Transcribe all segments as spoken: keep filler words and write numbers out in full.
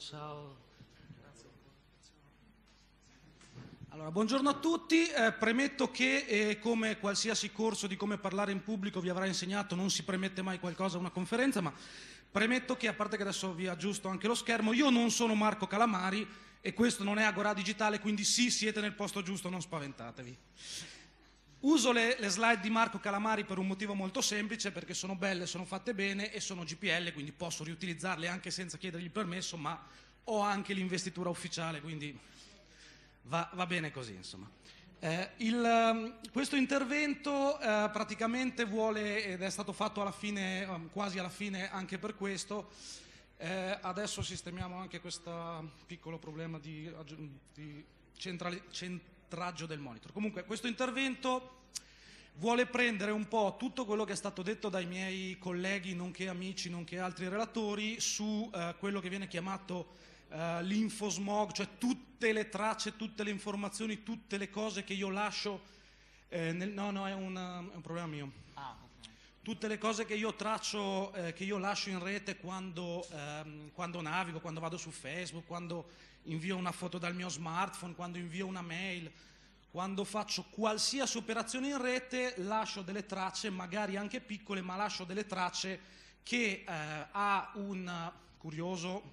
ciao. Allora, buongiorno a tutti, eh, premetto che eh, come qualsiasi corso di come parlare in pubblico vi avrà insegnato, non si premette mai qualcosa a una conferenza, ma premetto che, a parte che adesso vi aggiusto anche lo schermo, io non sono Marco Calamari e questo non è Agorà Digitale, quindi sì, siete nel posto giusto, non spaventatevi. Uso le, le slide di Marco Calamari per un motivo molto semplice, perché sono belle, sono fatte bene e sono G P L, quindi posso riutilizzarle anche senza chiedergli il permesso, ma ho anche l'investitura ufficiale, quindi va, va bene così, insomma. Eh, il, questo intervento eh, praticamente vuole, ed è stato fatto alla fine, quasi alla fine anche per questo, eh, adesso sistemiamo anche questo piccolo problema di, di centrali, centraggio del monitor. Comunque questo intervento vuole prendere un po' tutto quello che è stato detto dai miei colleghi, nonché amici, nonché altri relatori, su eh, quello che viene chiamato Uh, l'infosmog, cioè tutte le tracce, tutte le informazioni, tutte le cose che io lascio eh, nel, no no è un, è un problema mio ah, okay. Tutte le cose che io traccio, eh, che io lascio in rete quando, ehm, quando navigo, quando vado su Facebook, quando invio una foto dal mio smartphone, quando invio una mail, quando faccio qualsiasi operazione in rete, lascio delle tracce, magari anche piccole, ma lascio delle tracce che eh, ha un curioso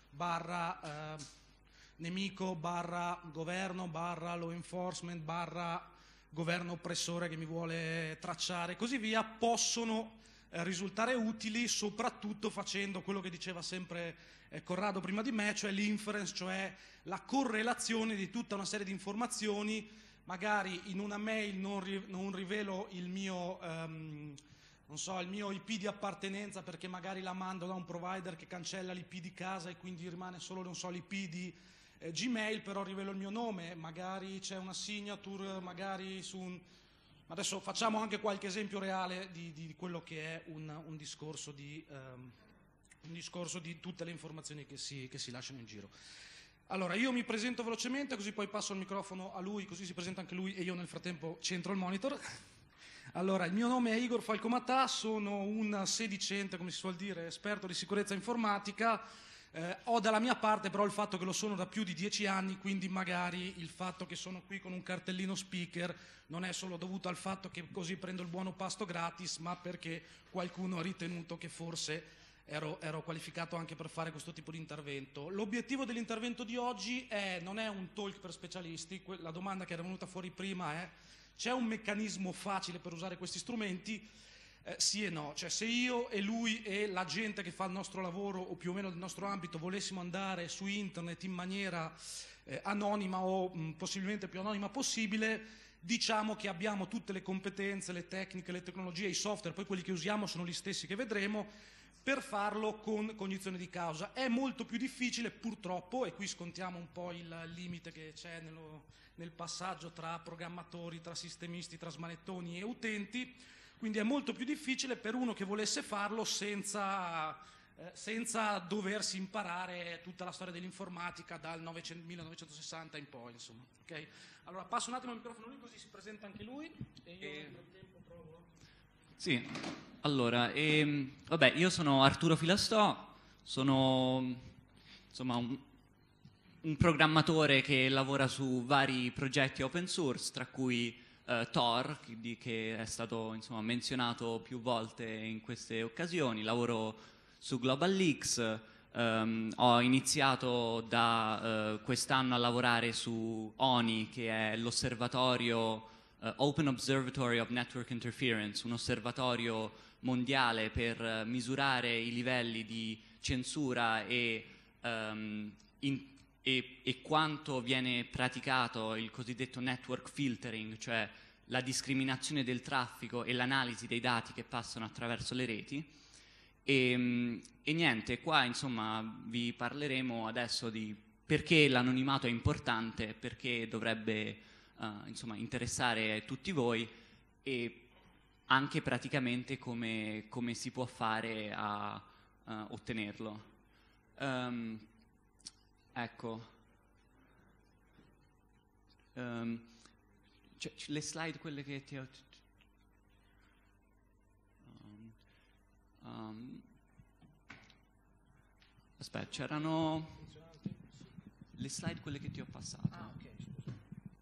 barra eh, nemico, barra governo, barra law enforcement, barra governo oppressore che mi vuole tracciare, così via, possono eh, risultare utili, soprattutto facendo quello che diceva sempre eh, Corrado prima di me, cioè l'inference, cioè la correlazione di tutta una serie di informazioni. Magari in una mail non, ri non rivelo il mio... Um, non so, il mio I P di appartenenza perché magari la mando da un provider che cancella l'I P di casa e quindi rimane solo, non so, l'I P di eh, Gmail, però rivelo il mio nome, magari c'è una signature, magari su un... Adesso facciamo anche qualche esempio reale di, di quello che è un, un, discorso di, um, un discorso di tutte le informazioni che si, che si lasciano in giro. Allora, io mi presento velocemente, così poi passo il microfono a lui, così si presenta anche lui e io nel frattempo centro il monitor. Allora, il mio nome è Igor Falcomatà, sono un sedicente, come si suol dire, esperto di sicurezza informatica. Eh, ho dalla mia parte però il fatto che lo sono da più di dieci anni, quindi magari il fatto che sono qui con un cartellino speaker non è solo dovuto al fatto che così prendo il buono pasto gratis, ma perché qualcuno ha ritenuto che forse ero, ero qualificato anche per fare questo tipo di intervento. L'obiettivo dell'intervento di oggi è, non è un talk per specialisti, la domanda che era venuta fuori prima è: c'è un meccanismo facile per usare questi strumenti? Eh, sì e no, cioè se io e lui e la gente che fa il nostro lavoro o più o meno del nostro ambito volessimo andare su internet in maniera eh, anonima o mh, possibilmente più anonima possibile, diciamo che abbiamo tutte le competenze, le tecniche, le tecnologie, i software, poi quelli che usiamo sono gli stessi che vedremo, per farlo con cognizione di causa. È molto più difficile purtroppo, e qui scontiamo un po' il limite che c'è nello, nel passaggio tra programmatori, tra sistemisti, tra smanettoni e utenti, quindi è molto più difficile per uno che volesse farlo senza, eh, senza doversi imparare tutta la storia dell'informatica dal millenovecentosessanta in poi, insomma. Okay? Allora passo un attimo il microfono a lui così si presenta anche lui e io e... nel frattempo provo. Sì, allora, ehm, vabbè, io sono Arturo Filastò, sono insomma un, un programmatore che lavora su vari progetti open source, tra cui eh, Tor, che, che è stato insomma menzionato più volte in queste occasioni. Lavoro su GlobalX, ehm, ho iniziato da eh, quest'anno a lavorare su O N I, che è l'osservatorio Uh, Open Observatory of Network Interference, un osservatorio mondiale per uh, misurare i livelli di censura e, um, in, e, e quanto viene praticato il cosiddetto network filtering, cioè la discriminazione del traffico e l'analisi dei dati che passano attraverso le reti. E, um, e niente, qua insomma vi parleremo adesso di perché l'anonimato è importante, perché dovrebbe Uh, insomma, interessare tutti voi e anche praticamente come, come si può fare a uh, ottenerlo. Um, ecco, um, cioè, le slide, quelle che ti ho... Um, um, aspetta, c'erano... le slide quelle che ti ho passato. Ah, ok, scusa.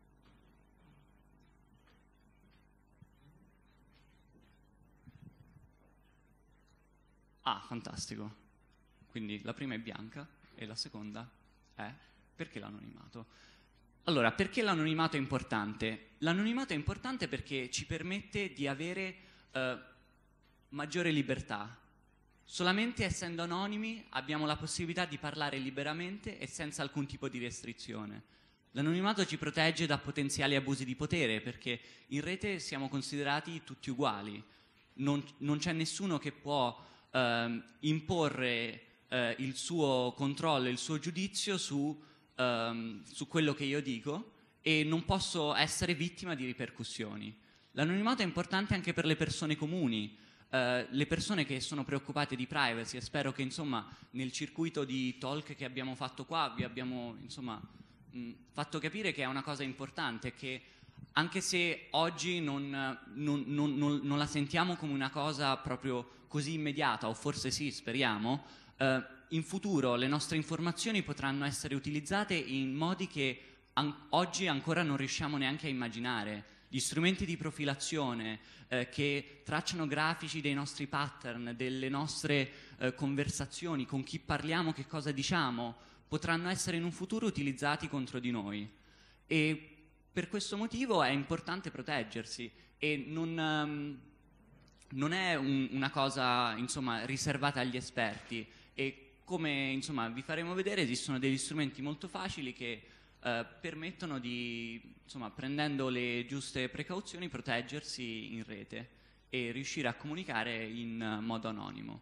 Ah, fantastico. Quindi la prima è bianca e la seconda è perché l'anonimato. Allora, perché l'anonimato è importante? L'anonimato è importante perché ci permette di avere eh, maggiore libertà. Solamente essendo anonimi abbiamo la possibilità di parlare liberamente e senza alcun tipo di restrizione. L'anonimato ci protegge da potenziali abusi di potere perché in rete siamo considerati tutti uguali. Non, non c'è nessuno che può eh, imporre eh, il suo controllo, il suo giudizio su, eh, su quello che io dico e non posso essere vittima di ripercussioni. L'anonimato è importante anche per le persone comuni. Uh, le persone che sono preoccupate di privacy e spero che insomma nel circuito di talk che abbiamo fatto qua vi abbiamo insomma mh, fatto capire che è una cosa importante, che anche se oggi non, non, non, non, non la sentiamo come una cosa proprio così immediata, o forse sì, speriamo, uh, in futuro le nostre informazioni potranno essere utilizzate in modi che an- oggi ancora non riusciamo neanche a immaginare. Gli strumenti di profilazione eh, che tracciano grafici dei nostri pattern, delle nostre eh, conversazioni, con chi parliamo, che cosa diciamo, potranno essere in un futuro utilizzati contro di noi. E per questo motivo è importante proteggersi e non, um, non è un, una cosa insomma, riservata agli esperti. E come insomma, vi faremo vedere, esistono degli strumenti molto facili che Uh, permettono di, insomma, prendendo le giuste precauzioni, proteggersi in rete e riuscire a comunicare in uh, modo anonimo.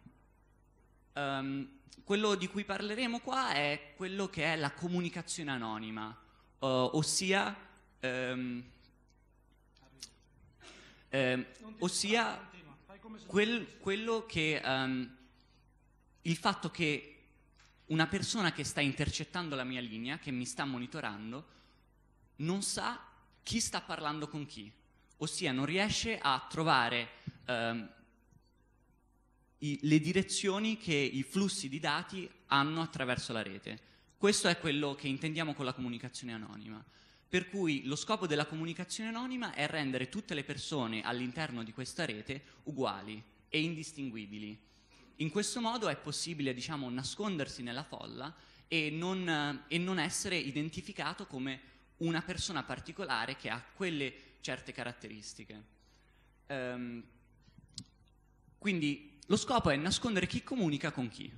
Um, quello di cui parleremo qua è quello che è la comunicazione anonima, uh, ossia, um, um, ossia quel, quello che um, il fatto che una persona che sta intercettando la mia linea, che mi sta monitorando, non sa chi sta parlando con chi, ossia non riesce a trovare ehm, i, le direzioni che i flussi di dati hanno attraverso la rete. Questo è quello che intendiamo con la comunicazione anonima. Per cui lo scopo della comunicazione anonima è rendere tutte le persone all'interno di questa rete uguali e indistinguibili. In questo modo è possibile, diciamo, nascondersi nella folla e non, e non essere identificato come una persona particolare che ha quelle certe caratteristiche. Um, quindi lo scopo è nascondere chi comunica con chi.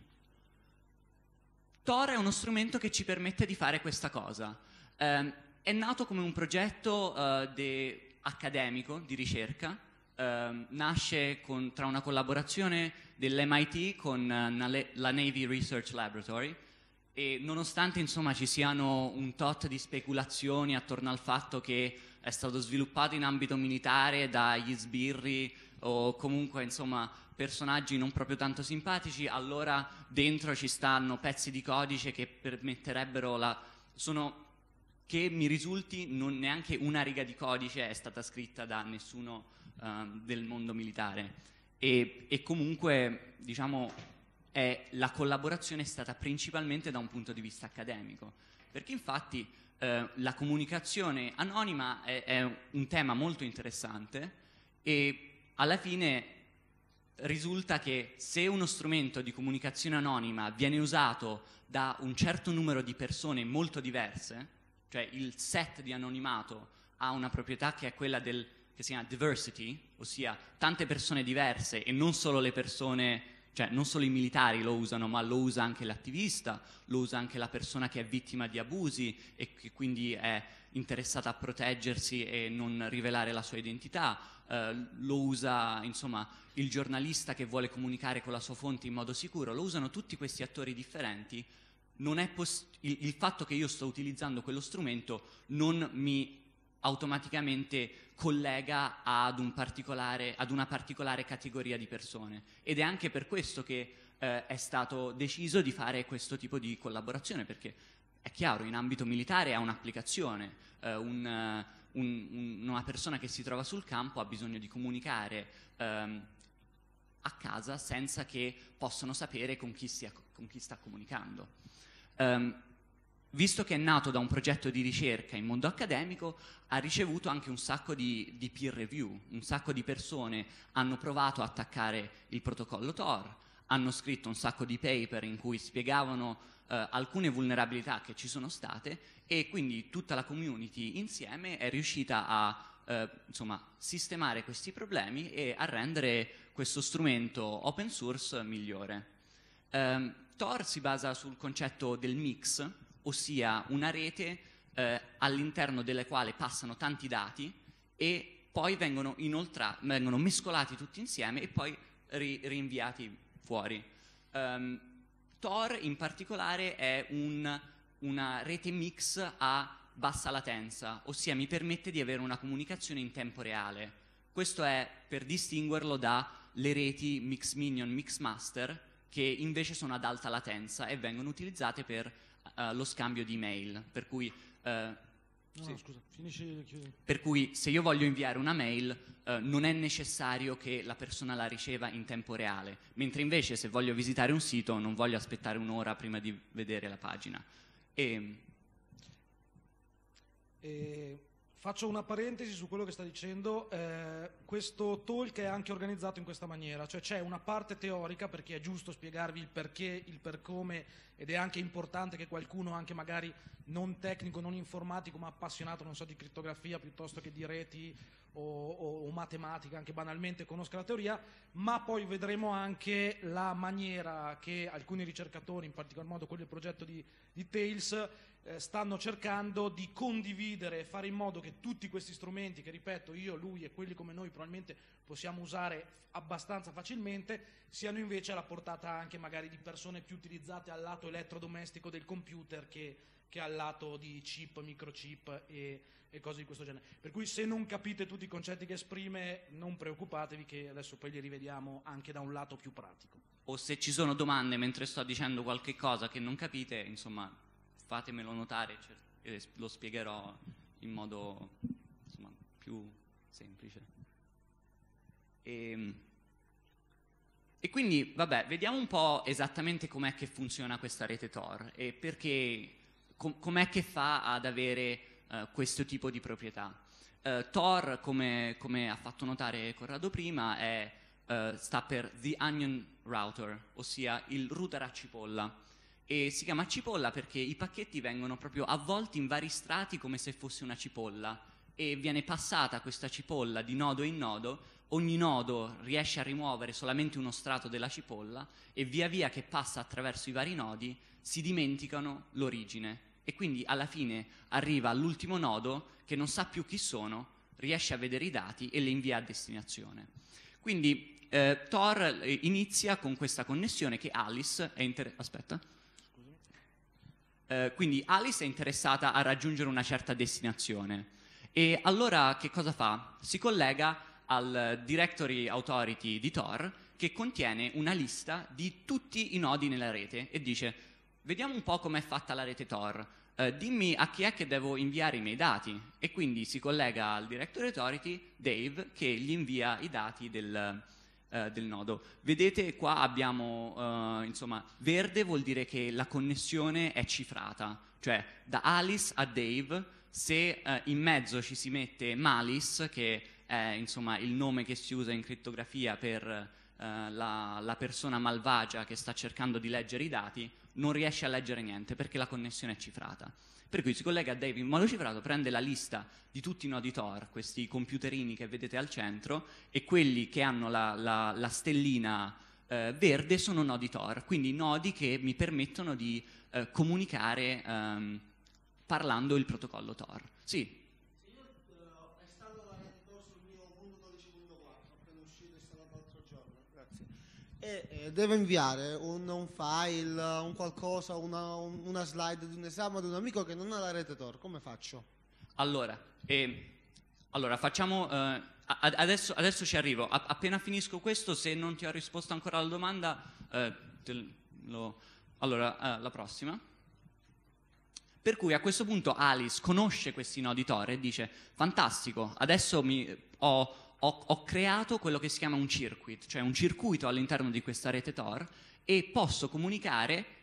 Tor è uno strumento che ci permette di fare questa cosa. Um, è nato come un progetto uh, de- accademico, di ricerca. Uh, nasce con, tra una collaborazione dell'M I T con uh, la Navy Research Laboratory e nonostante insomma ci siano un tot di speculazioni attorno al fatto che è stato sviluppato in ambito militare dagli sbirri o comunque insomma personaggi non proprio tanto simpatici, allora dentro ci stanno pezzi di codice che permetterebbero la... sono che mi risulti non neanche una riga di codice è stata scritta da nessuno Uh, del mondo militare e, e comunque diciamo è, la collaborazione è stata principalmente da un punto di vista accademico, perché infatti uh, la comunicazione anonima è, è un tema molto interessante e alla fine risulta che se uno strumento di comunicazione anonima viene usato da un certo numero di persone molto diverse, cioè il set di anonimato ha una proprietà che è quella del che si chiama diversity, ossia tante persone diverse e non solo le persone, cioè non solo i militari lo usano, ma lo usa anche l'attivista, lo usa anche la persona che è vittima di abusi e che quindi è interessata a proteggersi e non rivelare la sua identità, eh, lo usa insomma il giornalista che vuole comunicare con la sua fonte in modo sicuro, lo usano tutti questi attori differenti. Non è poss- il, il fatto che io sto utilizzando quello strumento non mi automaticamente collega ad, un particolare, ad una particolare categoria di persone ed è anche per questo che eh, è stato deciso di fare questo tipo di collaborazione, perché è chiaro, in ambito militare ha un'applicazione, eh, un, un, un, una persona che si trova sul campo ha bisogno di comunicare ehm, a casa senza che possano sapere con chi, sia, con chi sta comunicando. Um, visto che è nato da un progetto di ricerca in mondo accademico, ha ricevuto anche un sacco di, di peer review, un sacco di persone hanno provato a attaccare il protocollo Tor, hanno scritto un sacco di paper in cui spiegavano eh, alcune vulnerabilità che ci sono state, e quindi tutta la community insieme è riuscita a eh, insomma, sistemare questi problemi e a rendere questo strumento open source migliore. Um, Tor si basa sul concetto del mix, ossia una rete eh, all'interno della quale passano tanti dati e poi vengono, vengono mescolati tutti insieme e poi ri rinviati fuori. Um, Tor in particolare è un, una rete mix a bassa latenza, ossia mi permette di avere una comunicazione in tempo reale. Questo è per distinguerlo dalle reti Mix Minion, Mix Master, che invece sono ad alta latenza e vengono utilizzate per uh, lo scambio di mail. Per cui, uh, no, sì. no, scusa, finisci, chiudi. Per cui se io voglio inviare una mail uh, non è necessario che la persona la riceva in tempo reale, mentre invece se voglio visitare un sito non voglio aspettare un'ora prima di vedere la pagina. E, E faccio una parentesi su quello che sta dicendo. Eh, questo talk è anche organizzato in questa maniera, cioè c'è una parte teorica, perché è giusto spiegarvi il perché, il per come, ed è anche importante che qualcuno, anche magari non tecnico, non informatico, ma appassionato, non so, di crittografia piuttosto che di reti o, o, o matematica, anche banalmente, conosca la teoria, ma poi vedremo anche la maniera che alcuni ricercatori, in particolar modo quelli del progetto di, di Tails, Eh, stanno cercando di condividere e fare in modo che tutti questi strumenti, che ripeto io, lui e quelli come noi probabilmente possiamo usare abbastanza facilmente, siano invece alla portata anche magari di persone più utilizzate al lato elettrodomestico del computer che, che al lato di chip, microchip e, e cose di questo genere. Per cui se non capite tutti i concetti che esprime, non preoccupatevi, che adesso poi li rivediamo anche da un lato più pratico. O se ci sono domande mentre sto dicendo qualche cosa che non capite, insomma, fatemelo notare e lo spiegherò in modo, insomma, più semplice. E, e quindi, vabbè, vediamo un po' esattamente com'è che funziona questa rete Tor e perché, com, com'è che fa ad avere uh, questo tipo di proprietà. Uh, Tor, come, come ha fatto notare Corrado prima, è, uh, sta per The Onion Router, ossia il router a cipolla. E si chiama cipolla perché i pacchetti vengono proprio avvolti in vari strati come se fosse una cipolla e viene passata questa cipolla di nodo in nodo, ogni nodo riesce a rimuovere solamente uno strato della cipolla e via via che passa attraverso i vari nodi si dimenticano l'origine e quindi alla fine arriva all'ultimo nodo che non sa più chi sono, riesce a vedere i dati e li invia a destinazione. Quindi eh, Tor inizia con questa connessione che Alice è inter- aspetta Uh, quindi Alice è interessata a raggiungere una certa destinazione e allora che cosa fa? Si collega al Directory Authority di Tor che contiene una lista di tutti i nodi nella rete e dice vediamo un po' com'è fatta la rete Tor, uh, dimmi a chi è che devo inviare i miei dati e quindi si collega al Directory Authority Dave che gli invia i dati del Uh, del nodo. Vedete qua abbiamo uh, insomma verde vuol dire che la connessione è cifrata, cioè da Alice a Dave se uh, in mezzo ci si mette Malice che è insomma il nome che si usa in crittografia per uh, la, la persona malvagia che sta cercando di leggere i dati, non riesce a leggere niente perché la connessione è cifrata. Per cui si collega a Dave in modo cifrato, prende la lista di tutti i nodi Tor, questi computerini che vedete al centro, e quelli che hanno la, la, la stellina eh, verde sono nodi Tor, quindi nodi che mi permettono di eh, comunicare ehm, parlando il protocollo Tor. Sì. E eh, devo inviare un, un file, un qualcosa, una, un, una slide di un esame ad un amico che non ha la rete Tor, come faccio? Allora, eh, allora facciamo, eh, adesso, adesso ci arrivo, a, appena finisco questo, se non ti ho risposto ancora alla domanda, eh, te lo, allora, eh, la prossima. Per cui a questo punto Alice conosce questi nodi Tor e dice, fantastico, adesso mi, ho... Ho, ho creato quello che si chiama un circuit, cioè un circuito all'interno di questa rete Tor e posso comunicare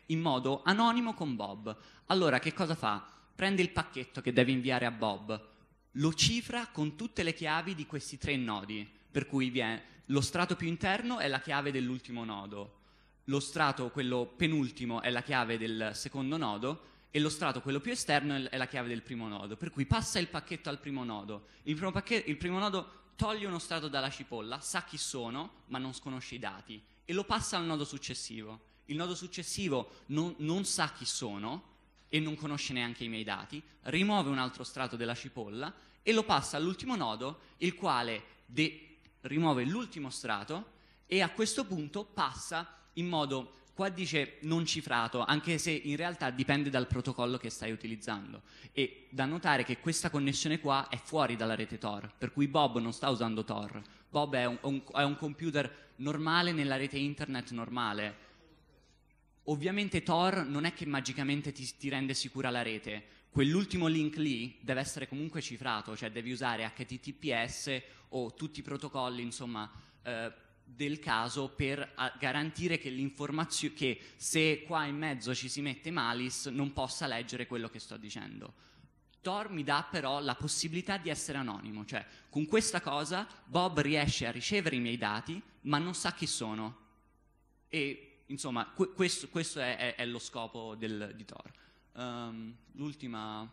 in modo anonimo con Bob. Allora che cosa fa? Prende il pacchetto che deve inviare a Bob, lo cifra con tutte le chiavi di questi tre nodi, per cui viene, lo strato più interno è la chiave dell'ultimo nodo, lo strato, quello penultimo, è la chiave del secondo nodo, e lo strato, quello più esterno, è la chiave del primo nodo. Per cui passa il pacchetto al primo nodo. Il primo, pacchetto, il primo nodo toglie uno strato dalla cipolla, sa chi sono, ma non conosce i dati, e lo passa al nodo successivo. Il nodo successivo non, non sa chi sono e non conosce neanche i miei dati, rimuove un altro strato della cipolla e lo passa all'ultimo nodo, il quale de- rimuove l'ultimo strato e a questo punto passa in modo, qua dice non cifrato, anche se in realtà dipende dal protocollo che stai utilizzando. E da notare che questa connessione qua è fuori dalla rete Tor, per cui Bob non sta usando Tor. Bob è un, un, è un computer normale nella rete internet normale. Ovviamente Tor non è che magicamente ti, ti rende sicura la rete. Quell'ultimo link lì deve essere comunque cifrato, cioè devi usare H T T P S o tutti i protocolli, insomma, eh, del caso per garantire che l'informazione, che se qua in mezzo ci si mette malice non possa leggere quello che sto dicendo. Tor mi dà però la possibilità di essere anonimo, cioè con questa cosa Bob riesce a ricevere i miei dati ma non sa chi sono e insomma que- questo, questo è, è, è lo scopo del, di Tor. Um, l'ultima,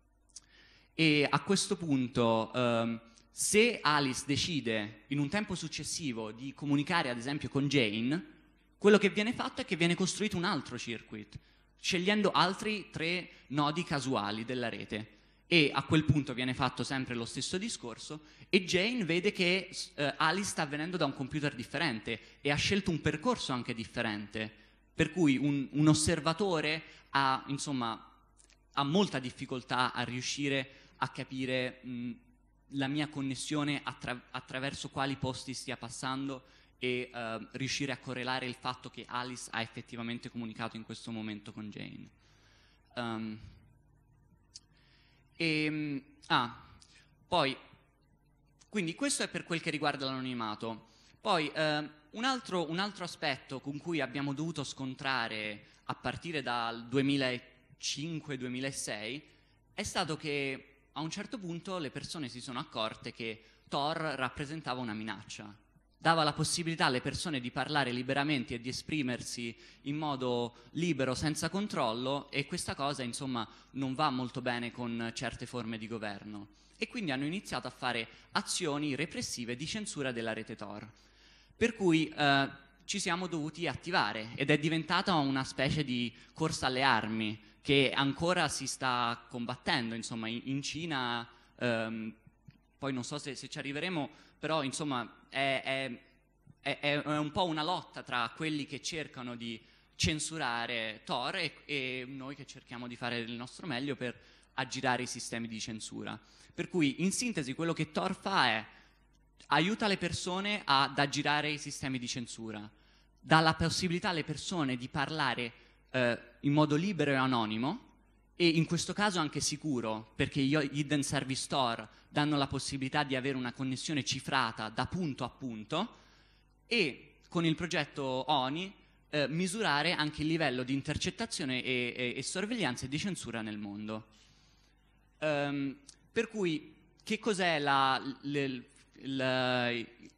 e a questo punto um, se Alice decide in un tempo successivo di comunicare ad esempio con Jane, quello che viene fatto è che viene costruito un altro circuit, scegliendo altri tre nodi casuali della rete. E a quel punto viene fatto sempre lo stesso discorso e Jane vede che eh, Alice sta avvenendo da un computer differente e ha scelto un percorso anche differente, per cui un, un osservatore ha, insomma, ha molta difficoltà a riuscire a capire mh, la mia connessione attra- attraverso quali posti stia passando e uh, riuscire a correlare il fatto che Alice ha effettivamente comunicato in questo momento con Jane. Um, e, ah, poi, quindi questo è per quel che riguarda l'anonimato. Poi uh, un, altro, un altro aspetto con cui abbiamo dovuto scontrare a partire dal duemilacinque duemilasei è stato che a un certo punto le persone si sono accorte che Tor rappresentava una minaccia. Dava la possibilità alle persone di parlare liberamente e di esprimersi in modo libero, senza controllo, e questa cosa, insomma, non va molto bene con certe forme di governo. E quindi hanno iniziato a fare azioni repressive di censura della rete Tor. Per cui eh, ci siamo dovuti attivare ed è diventata una specie di corsa alle armi che ancora si sta combattendo, insomma, in, in Cina, ehm, poi non so se, se ci arriveremo, però insomma è, è, è, è un po' una lotta tra quelli che cercano di censurare Tor e, e noi che cerchiamo di fare il nostro meglio per aggirare i sistemi di censura. Per cui, in sintesi, quello che Tor fa è aiuta le persone ad aggirare i sistemi di censura, dà la possibilità alle persone di parlare eh, in modo libero e anonimo, e in questo caso anche sicuro, perché gli Hidden Service Store danno la possibilità di avere una connessione cifrata da punto a punto, e con il progetto ONI eh, misurare anche il livello di intercettazione e, e, e sorveglianza e di censura nel mondo. Um, per cui, che cos'è la, le, la,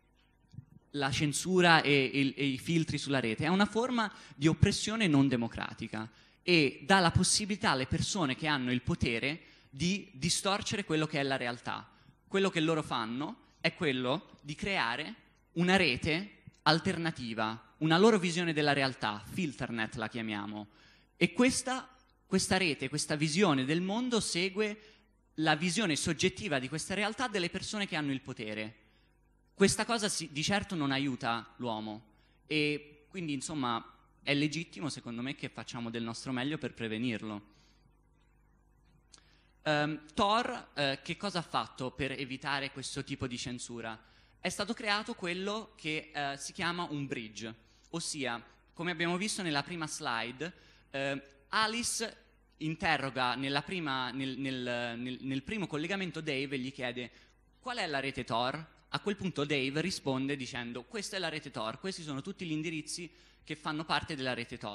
la censura e, e, e i filtri sulla rete? È una forma di oppressione non democratica e dà la possibilità alle persone che hanno il potere di distorcere quello che è la realtà. Quello che loro fanno è quello di creare una rete alternativa, una loro visione della realtà, Filternet la chiamiamo, e questa, questa rete, questa visione del mondo segue la visione soggettiva di questa realtà delle persone che hanno il potere. Questa cosa si, di certo non aiuta l'uomo e quindi insomma è legittimo secondo me che facciamo del nostro meglio per prevenirlo. Um, Tor uh, che cosa ha fatto per evitare questo tipo di censura? È stato creato quello che uh, si chiama un bridge, ossia, come abbiamo visto nella prima slide, uh, Alice interroga nella prima, nel, nel, nel, nel primo collegamento Dave e gli chiede qual è la rete Tor. A quel punto Dave risponde dicendo questa è la rete Tor, questi sono tutti gli indirizzi che fanno parte della rete Tor.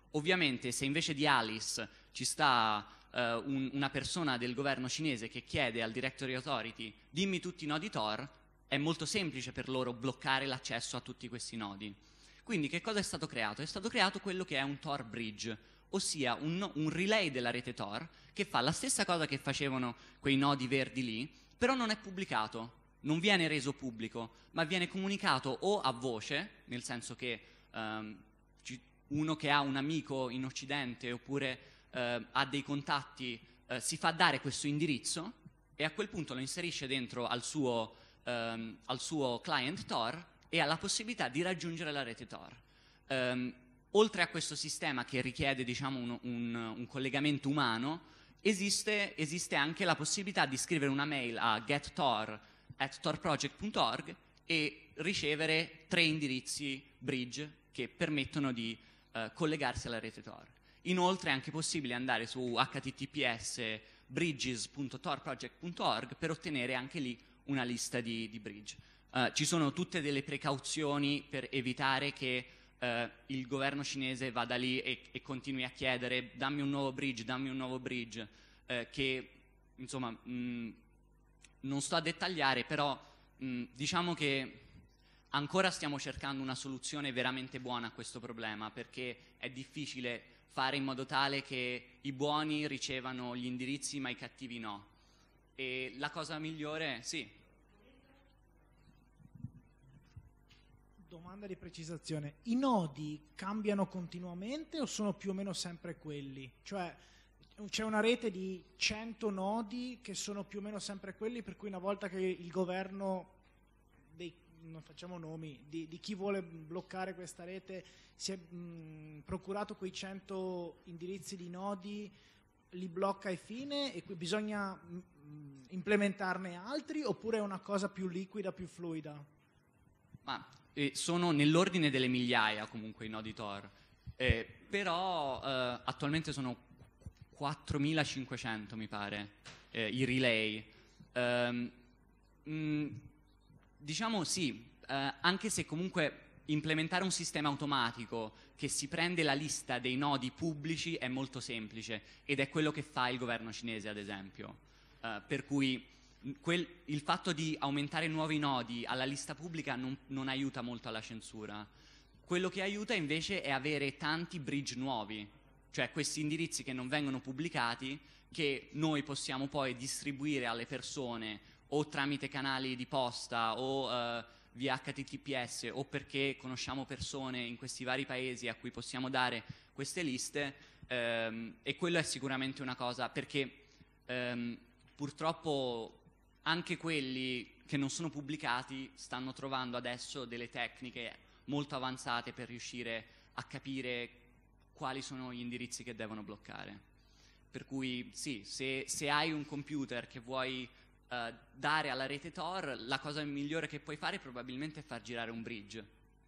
Ovviamente se invece di Alice ci sta eh, un, una persona del governo cinese che chiede al Directory Authority dimmi tutti i nodi Tor, è molto semplice per loro bloccare l'accesso a tutti questi nodi. Quindi che cosa è stato creato? È stato creato quello che è un Tor Bridge, ossia un, un relay della rete Tor che fa la stessa cosa che facevano quei nodi verdi lì, però non è pubblicato, non viene reso pubblico, ma viene comunicato o a voce, nel senso che um, uno che ha un amico in Occidente oppure uh, ha dei contatti uh, si fa dare questo indirizzo e a quel punto lo inserisce dentro al suo, um, al suo client Tor e ha la possibilità di raggiungere la rete Tor. Um, oltre a questo sistema che richiede, diciamo, un, un, un collegamento umano, esiste, esiste anche la possibilità di scrivere una mail a gettor at torproject punto org e ricevere tre indirizzi bridge che permettono di uh, collegarsi alla rete Tor. Inoltre è anche possibile andare su h t t p s bridges punto torproject punto org per ottenere anche lì una lista di, di bridge. Uh, ci sono tutte delle precauzioni per evitare che uh, il governo cinese vada lì e, e continui a chiedere dammi un nuovo bridge, dammi un nuovo bridge, uh, che insomma mh, non sto a dettagliare, però mh, diciamo che ancora stiamo cercando una soluzione veramente buona a questo problema, perché è difficile fare in modo tale che i buoni ricevano gli indirizzi ma i cattivi no. E la cosa migliore, sì. Domanda di precisazione, i nodi cambiano continuamente o sono più o meno sempre quelli? Cioè c'è una rete di cento nodi che sono più o meno sempre quelli, per cui una volta che il governo, dei, non facciamo nomi, di, di chi vuole bloccare questa rete si è mh, procurato quei cento indirizzi di nodi, li blocca e fine e qui bisogna mh, implementarne altri oppure è una cosa più liquida, più fluida? Ma eh, sono nell'ordine delle migliaia comunque i nodi Tor, eh, però eh, attualmente sono quattromilacinquecento mi pare eh, i relay. Um, mh, diciamo sì, eh, anche se comunque implementare un sistema automatico che si prende la lista dei nodi pubblici è molto semplice ed è quello che fa il governo cinese ad esempio, uh, per cui Quel, il fatto di aumentare nuovi nodi alla lista pubblica non, non aiuta molto alla censura. Quello che aiuta invece è avere tanti bridge nuovi, cioè questi indirizzi che non vengono pubblicati che noi possiamo poi distribuire alle persone o tramite canali di posta o uh, via H T T P S o perché conosciamo persone in questi vari paesi a cui possiamo dare queste liste, um, e quello è sicuramente una cosa perché um, purtroppo anche quelli che non sono pubblicati stanno trovando adesso delle tecniche molto avanzate per riuscire a capire quali sono gli indirizzi che devono bloccare. Per cui sì, se, se hai un computer che vuoi uh, dare alla rete Tor, la cosa migliore che puoi fare probabilmente è far girare un bridge.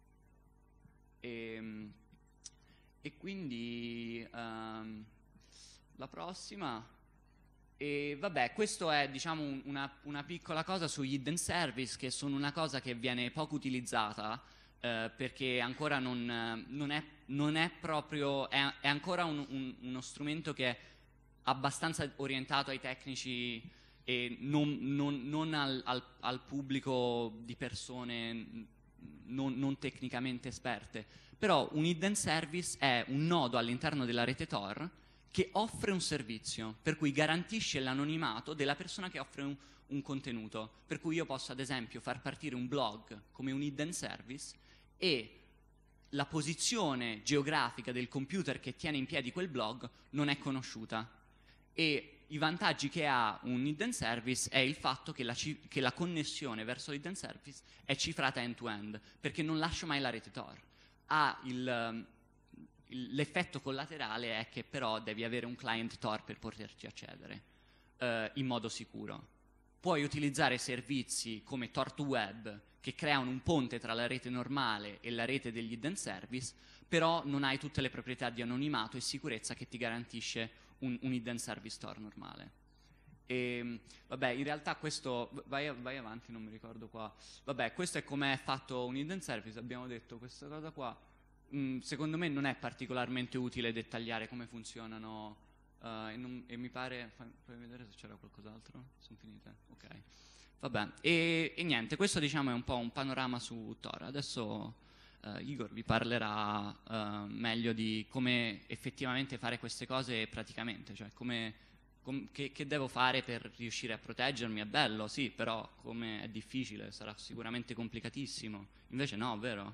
E, e quindi um, la prossima... E vabbè, questo è diciamo un, una, una piccola cosa su hidden service, che sono una cosa che viene poco utilizzata eh, perché ancora non, non, è, non è proprio, è, è ancora un, un, uno strumento che è abbastanza orientato ai tecnici e non, non, non al, al, al pubblico di persone non, non tecnicamente esperte. Però un hidden service è un nodo all'interno della rete Tor che offre un servizio, per cui garantisce l'anonimato della persona che offre un, un contenuto. Per cui io posso ad esempio far partire un blog come un hidden service e la posizione geografica del computer che tiene in piedi quel blog non è conosciuta. E i vantaggi che ha un hidden service è il fatto che la, che la connessione verso l'hidden service è cifrata end-to-end, perché non lascia mai la rete Tor. Ha il... L'effetto collaterale è che però devi avere un client Tor per poterci accedere eh, in modo sicuro. Puoi utilizzare servizi come Tor to Web che creano un ponte tra la rete normale e la rete degli hidden service, però non hai tutte le proprietà di anonimato e sicurezza che ti garantisce un, un hidden service Tor normale. E, vabbè, in realtà questo, vai, vai avanti, non mi ricordo qua. Vabbè, questo è come è fatto un hidden service, abbiamo detto questa cosa qua. mh, secondo me non è particolarmente utile dettagliare come funzionano uh, e, non, e mi pare, fai, fai vedere se c'era qualcos'altro, sono finite, ok, vabbè, e, e niente, questo diciamo è un po' un panorama su Tor. Adesso uh, Igor vi parlerà uh, meglio di come effettivamente fare queste cose praticamente, cioè come Che, che devo fare per riuscire a proteggermi. È bello, sì, però come è difficile, sarà sicuramente complicatissimo. Invece no, vero?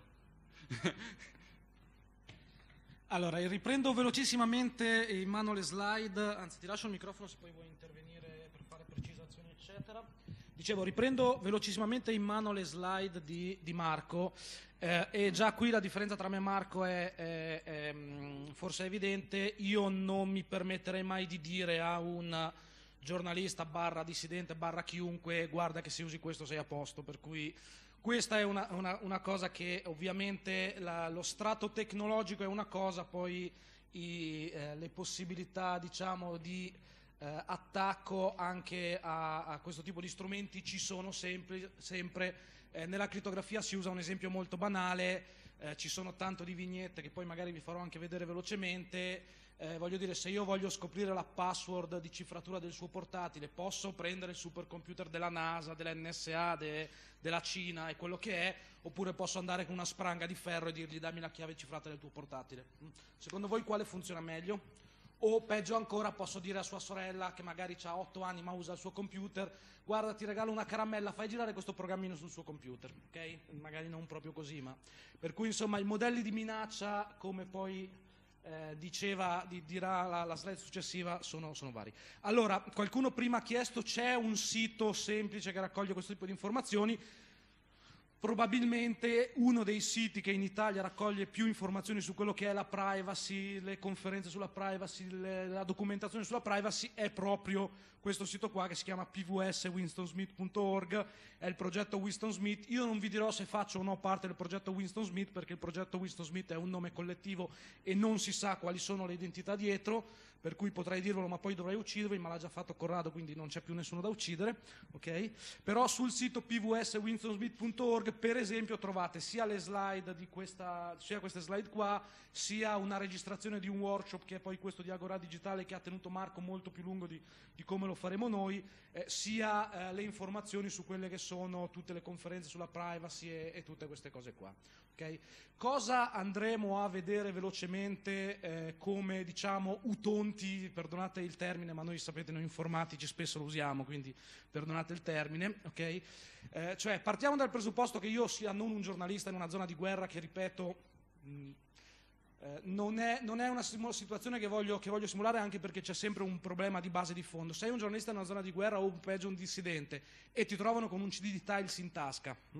Allora, riprendo velocissimamente in mano le slide, anzi ti lascio il microfono se poi vuoi intervenire per fare precisazioni eccetera. Dicevo, riprendo velocissimamente in mano le slide di, di Marco eh, e già qui la differenza tra me e Marco è, è, è forse è evidente. Io non mi permetterei mai di dire a un giornalista barra dissidente barra chiunque guarda che se usi questo sei a posto, per cui questa è una, una, una cosa che ovviamente la, lo strato tecnologico è una cosa, poi i, eh, le possibilità diciamo di eh, attacco anche a, a questo tipo di strumenti ci sono sempre, sempre. Eh, nella crittografia si usa un esempio molto banale, eh, ci sono tanto di vignette che poi magari vi farò anche vedere velocemente. Eh, voglio dire, se io voglio scoprire la password di cifratura del suo portatile, posso prendere il supercomputer della NASA, dell'N S A, de, della Cina e quello che è, oppure posso andare con una spranga di ferro e dirgli dammi la chiave cifrata del tuo portatile. Secondo voi quale funziona meglio? O peggio ancora posso dire a sua sorella che magari ha otto anni ma usa il suo computer, guarda ti regalo una caramella, fai girare questo programmino sul suo computer, ok? Magari non proprio così, ma per cui insomma i modelli di minaccia, come poi eh, diceva, di, dirà la, la slide successiva, sono, sono vari. Allora, qualcuno prima ha chiesto, c'è un sito semplice che raccoglie questo tipo di informazioni? Probabilmente uno dei siti che in Italia raccoglie più informazioni su quello che è la privacy, le conferenze sulla privacy, le, la documentazione sulla privacy è proprio questo sito qua che si chiama p v s winston smith punto org, è il progetto Winston Smith. Io non vi dirò se faccio o no parte del progetto Winston Smith perché il progetto Winston Smith è un nome collettivo e non si sa quali sono le identità dietro, per cui potrei dirvelo ma poi dovrei uccidervi, ma l'ha già fatto Corrado quindi non c'è più nessuno da uccidere, ok? Però sul sito p v s winston smith punto org per esempio trovate sia le slide di questa, sia queste slide qua, sia una registrazione di un workshop che è poi questo di Agora Digitale che ha tenuto Marco, molto più lungo di, di come lo faremo noi, eh, sia eh, le informazioni su quelle che sono tutte le conferenze sulla privacy e, e tutte queste cose qua. Okay? Cosa andremo a vedere velocemente eh, come diciamo utonti, perdonate il termine ma noi sapete noi informatici spesso lo usiamo quindi perdonate il termine, ok? Eh, cioè partiamo dal presupposto che io sia non un giornalista in una zona di guerra che ripeto mh, eh, non, è, non è una situazione che voglio, che voglio simulare, anche perché c'è sempre un problema di base di fondo. Sei un giornalista in una zona di guerra o peggio un dissidente e ti trovano con un C D di Tiles in tasca, hm?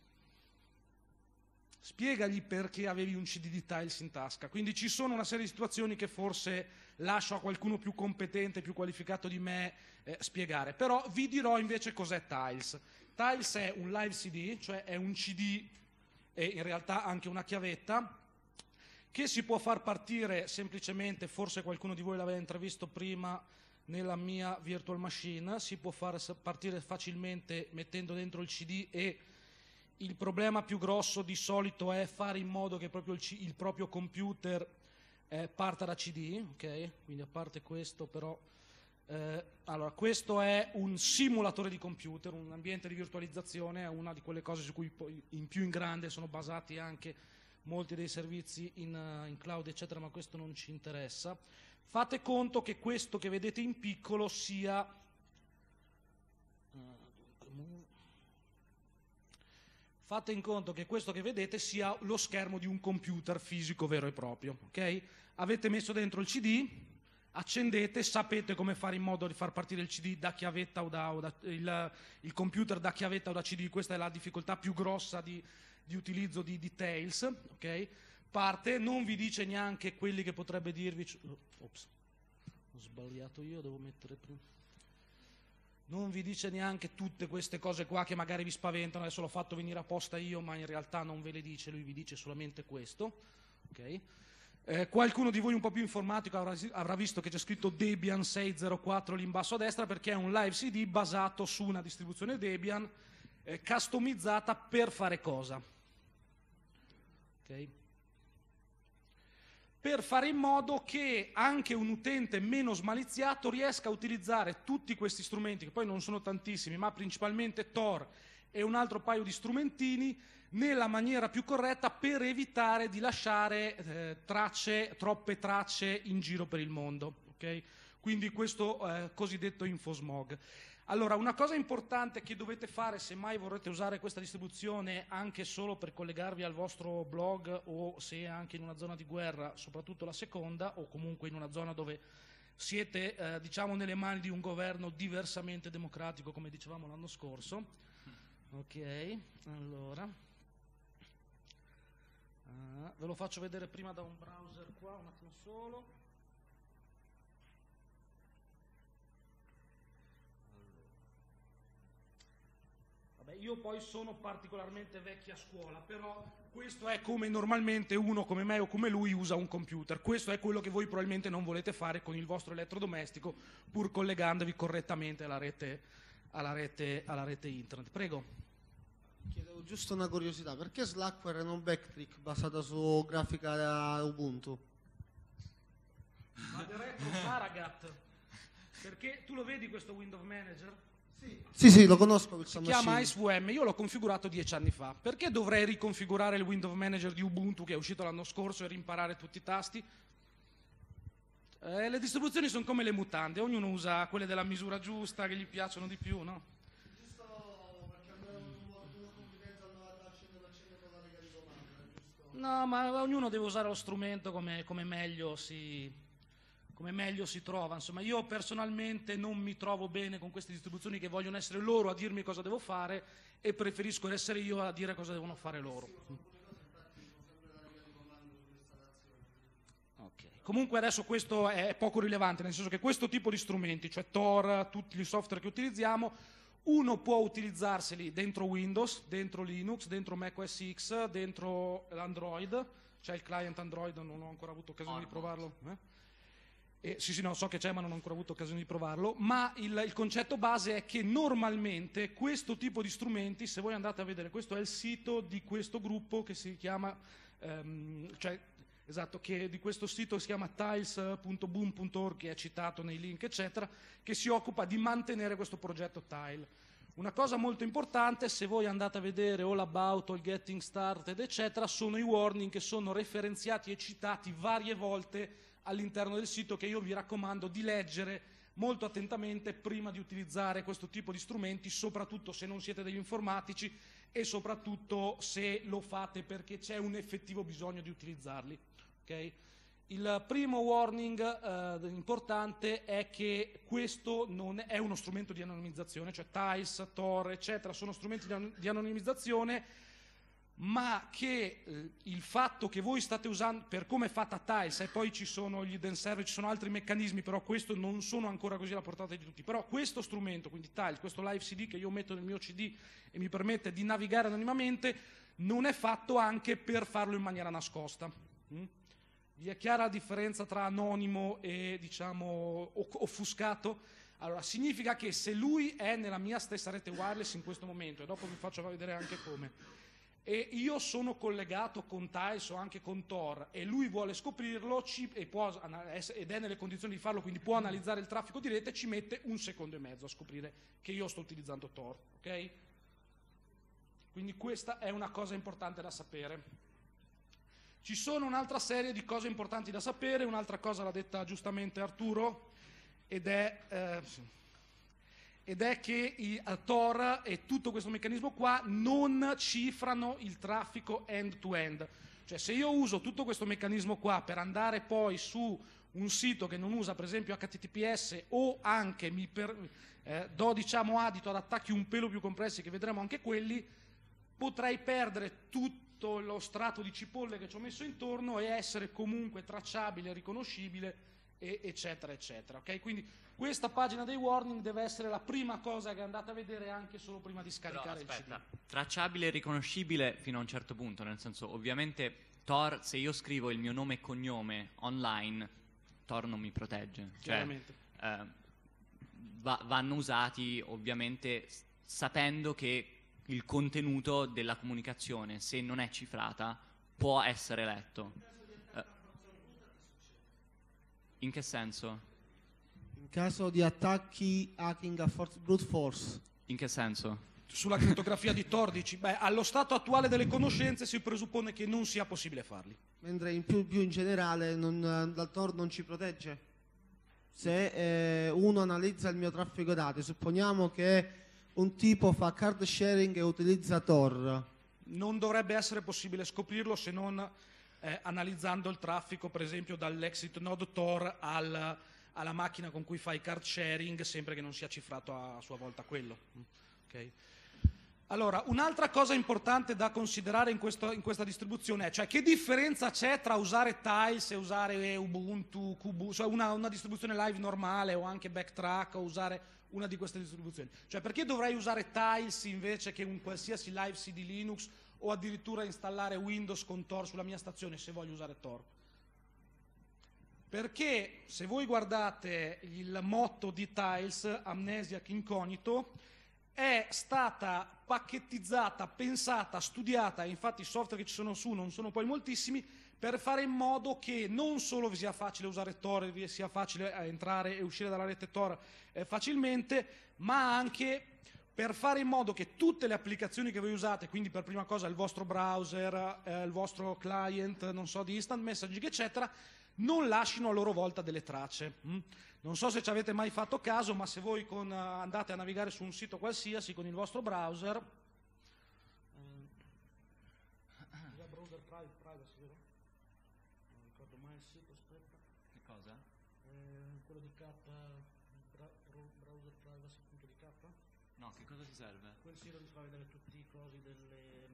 Spiegagli perché avevi un C D di Tiles in tasca. Quindi ci sono una serie di situazioni che forse lascio a qualcuno più competente, più qualificato di me eh, spiegare. Però vi dirò invece cos'è Tiles. Tiles è un live C D, cioè è un C D e in realtà anche una chiavetta che si può far partire semplicemente, forse qualcuno di voi l'aveva intravisto prima nella mia virtual machine, si può far partire facilmente mettendo dentro il C D e il problema più grosso di solito è fare in modo che proprio il, C- il proprio computer eh, parta da C D, ok? Quindi a parte questo però, eh, allora questo è un simulatore di computer, un ambiente di virtualizzazione, è una di quelle cose su cui poi in più in grande sono basati anche molti dei servizi in, uh, in cloud eccetera, ma questo non ci interessa. Fate conto che questo che vedete in piccolo sia... Uh, Fate in conto che questo che vedete sia lo schermo di un computer fisico vero e proprio, ok? Avete messo dentro il C D, accendete, sapete come fare in modo di far partire il C D da chiavetta o da, o da il, il computer da chiavetta o da C D, questa è la difficoltà più grossa di, di utilizzo di, di Tails, ok? Parte, non vi dice neanche quelli che potrebbe dirvi... Ops, ho sbagliato io, devo mettere prima... Non vi dice neanche tutte queste cose qua che magari vi spaventano, adesso l'ho fatto venire apposta io, ma in realtà non ve le dice, lui vi dice solamente questo. Okay? Eh, qualcuno di voi un po' più informatico avrà, avrà visto che c'è scritto Debian sei zero quattro lì in basso a destra, perché è un live C D basato su una distribuzione Debian eh, customizzata per fare cosa? Okay? per fare in modo che anche un utente meno smaliziato riesca a utilizzare tutti questi strumenti, che poi non sono tantissimi, ma principalmente Tor e un altro paio di strumentini, nella maniera più corretta per evitare di lasciare eh, tracce, troppe tracce in giro per il mondo. Okay? Quindi questo eh, cosiddetto infosmog. Allora, una cosa importante che dovete fare se mai vorrete usare questa distribuzione anche solo per collegarvi al vostro blog o se anche in una zona di guerra, soprattutto la seconda, o comunque in una zona dove siete eh, diciamo nelle mani di un governo diversamente democratico come dicevamo l'anno scorso. Ok, allora uh, ve lo faccio vedere prima da un browser qua, un attimo solo. Io poi sono particolarmente vecchia scuola, però questo è come normalmente uno come me o come lui usa un computer. Questo è quello che voi probabilmente non volete fare con il vostro elettrodomestico, pur collegandovi correttamente alla rete, alla rete, alla rete internet. Prego. Chiedevo giusto una curiosità, perché Slackware e non Backtrick basata su grafica Ubuntu? Ma diretto Saragat, perché tu lo vedi questo Window Manager? Sì, sì, lo conosco. Si chiama IceVM, io l'ho configurato dieci anni fa. Perché dovrei riconfigurare il Window Manager di Ubuntu che è uscito l'anno scorso e rimparare tutti i tasti? Eh, le distribuzioni sono come le mutande, ognuno usa quelle della misura giusta, che gli piacciono di più, no? Giusto perché abbiamo una confidenza al novanta per cento con la lega di domanda, giusto? No, ma ognuno deve usare lo strumento come, come meglio si... come meglio si trova. Insomma, io personalmente non mi trovo bene con queste distribuzioni che vogliono essere loro a dirmi cosa devo fare e preferisco essere io a dire cosa devono fare loro. Okay. Comunque adesso questo è poco rilevante, nel senso che questo tipo di strumenti, cioè Tor, tutti i software che utilizziamo, uno può utilizzarseli dentro Windows, dentro Linux, dentro macOS X, dentro l'Android, cioè il client Android, non ho ancora avuto occasione di provarlo. Eh? Eh, sì, sì, no, so che c'è, ma non ho ancora avuto occasione di provarlo, ma il, il concetto base è che normalmente questo tipo di strumenti, se voi andate a vedere, questo è il sito di questo gruppo che si chiama, ehm, cioè, esatto, che di questo sito si chiama tiles punto boom punto org, che è citato nei link, eccetera, che si occupa di mantenere questo progetto Tile. Una cosa molto importante, se voi andate a vedere All About, All Getting Started, eccetera, sono i warning che sono referenziati e citati varie volte all'interno del sito, che io vi raccomando di leggere molto attentamente prima di utilizzare questo tipo di strumenti, soprattutto se non siete degli informatici e soprattutto se lo fate perché c'è un effettivo bisogno di utilizzarli. Okay? Il primo warning eh, importante è che questo non è uno strumento di anonimizzazione, cioè Tiles, Tor, eccetera, sono strumenti di, an- di anonimizzazione, ma che eh, il fatto che voi state usando, per come è fatta Tiles, e poi ci sono gli hidden server, ci sono altri meccanismi, però questo non sono ancora così alla portata di tutti, però questo strumento, quindi Tiles, questo live C D che io metto nel mio C D e mi permette di navigare anonimamente, non è fatto anche per farlo in maniera nascosta. Mm? Vi è chiara la differenza tra anonimo e, diciamo, offuscato? Allora, significa che se lui è nella mia stessa rete wireless in questo momento, e dopo vi faccio vedere anche come, e io sono collegato con Tiles o anche con Tor e lui vuole scoprirlo ci, e può, ed è nelle condizioni di farlo, quindi può analizzare il traffico di rete, ci mette un secondo e mezzo a scoprire che io sto utilizzando Tor, ok? Quindi questa è una cosa importante da sapere. Ci sono un'altra serie di cose importanti da sapere, un'altra cosa l'ha detta giustamente Arturo, ed è... Eh, ed è che i Tor e tutto questo meccanismo qua non cifrano il traffico end-to-end. Cioè, se io uso tutto questo meccanismo qua per andare poi su un sito che non usa per esempio H T T P S o anche mi per, eh, do diciamo adito ad attacchi un pelo più compressi, che vedremo anche quelli, potrei perdere tutto lo strato di cipolle che ci ho messo intorno e essere comunque tracciabile, riconoscibile, e eccetera eccetera. Okay? Quindi questa pagina dei warning deve essere la prima cosa che andate a vedere anche solo prima di scaricare. Però, aspetta, il C D. Tracciabile e riconoscibile fino a un certo punto, nel senso, ovviamente Tor, se io scrivo il mio nome e cognome online, Tor non mi protegge. Cioè, eh, va, vanno usati ovviamente sapendo che il contenuto della comunicazione, se non è cifrata, può essere letto. In che senso? In caso di attacchi hacking a force, brute force. In che senso? Sulla crittografia di Tor dici, beh, allo stato attuale delle conoscenze si presuppone che non sia possibile farli. Mentre in più, più in generale non, la Tor non ci protegge. Se eh, uno analizza il mio traffico dati, supponiamo che un tipo fa card sharing e utilizza Tor. Non dovrebbe essere possibile scoprirlo se non eh, analizzando il traffico, per esempio, dall'exit node Tor al, alla macchina con cui fai card sharing, sempre che non sia cifrato a sua volta quello. Okay. Allora, un'altra cosa importante da considerare in, questo, in questa distribuzione è, cioè, che differenza c'è tra usare Tiles e usare Ubuntu, Kubu, cioè una, una distribuzione live normale o anche Backtrack o usare una di queste distribuzioni? Cioè, perché dovrei usare Tiles invece che un qualsiasi live C D Linux o addirittura installare Windows con Tor sulla mia stazione se voglio usare Tor? Perché se voi guardate il motto di Tiles, Amnesiac Incognito, è stata pacchettizzata, pensata, studiata, e infatti i software che ci sono su non sono poi moltissimi, per fare in modo che non solo vi sia facile usare Tor e vi sia facile entrare e uscire dalla rete Tor eh, facilmente, ma anche per fare in modo che tutte le applicazioni che voi usate, quindi per prima cosa il vostro browser, eh, il vostro client, non so, di instant messaging, eccetera, non lasciano a loro volta delle tracce. Mm? Non so se ci avete mai fatto caso, ma se voi con, uh, andate a navigare su un sito qualsiasi con il vostro browser, eh, browser privacy, vero? Non ricordo mai il sito, aspetta. Che cosa? Eh, quello di K, bra, browser privacy punto di K? No, che cosa ti serve? Quel sito ti fa vedere tutti i cosi delle...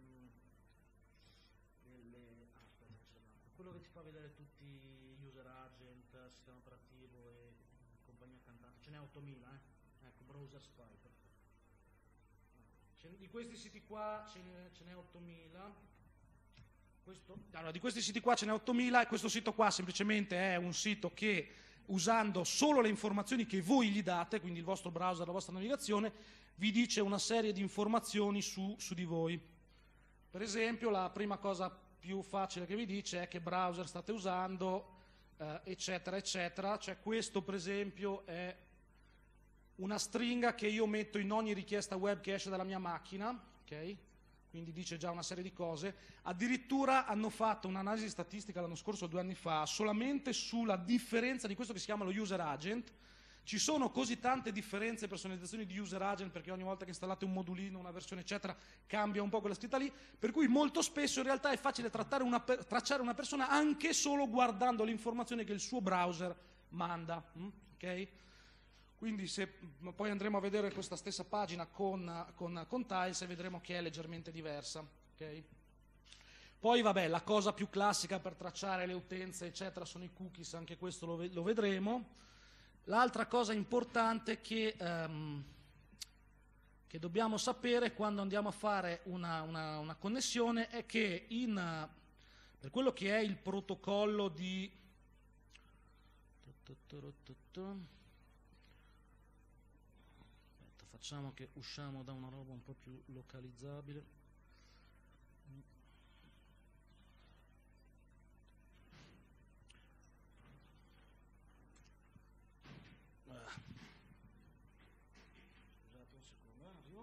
delle ah, aspetta, ce l'ho. Quello che ti fa vedere tutti gli user agent, sistema operativo e compagnia cantante. Ce n'è ottomila, eh? Ecco, browser spy, perfetto. Ce, di questi siti qua ce n'è, ce n'è ottomila. Questo, allora, di questi siti qua ce n'è ottomila e questo sito qua semplicemente è un sito che, usando solo le informazioni che voi gli date, quindi il vostro browser, la vostra navigazione, vi dice una serie di informazioni su, su di voi. Per esempio, la prima cosa più facile che vi dice è che browser state usando, eh, eccetera, eccetera. Cioè, questo, per esempio, è una stringa che io metto in ogni richiesta web che esce dalla mia macchina, ok? Quindi dice già una serie di cose. Addirittura hanno fatto un'analisi statistica l'anno scorso, due anni fa, solamente sulla differenza di questo che si chiama lo user agent. Ci sono così tante differenze e personalizzazioni di user agent, perché ogni volta che installate un modulino, una versione eccetera, cambia un po' quella scritta lì, per cui molto spesso in realtà è facile trattare una per, tracciare una persona anche solo guardando le informazioni che il suo browser manda. Mm? Ok? Quindi se poi andremo a vedere questa stessa pagina con, con, con Tiles e vedremo che è leggermente diversa. Okay? Poi vabbè, la cosa più classica per tracciare le utenze eccetera sono i cookies, anche questo lo, lo vedremo. L'altra cosa importante che, um, che dobbiamo sapere quando andiamo a fare una, una, una connessione è che in, per quello che è il protocollo di... Facciamo che usciamo da una roba un po' più localizzabile. Ah. Scusate un secondo, eh, arrivo.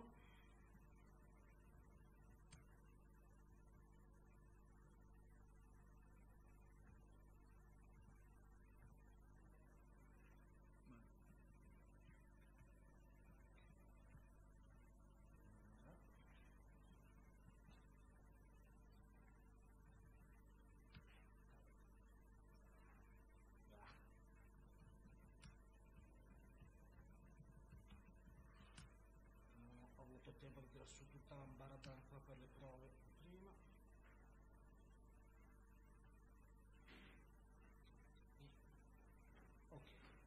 Tempo di tirare su tutta la barabara qua per le prove prima. Ok.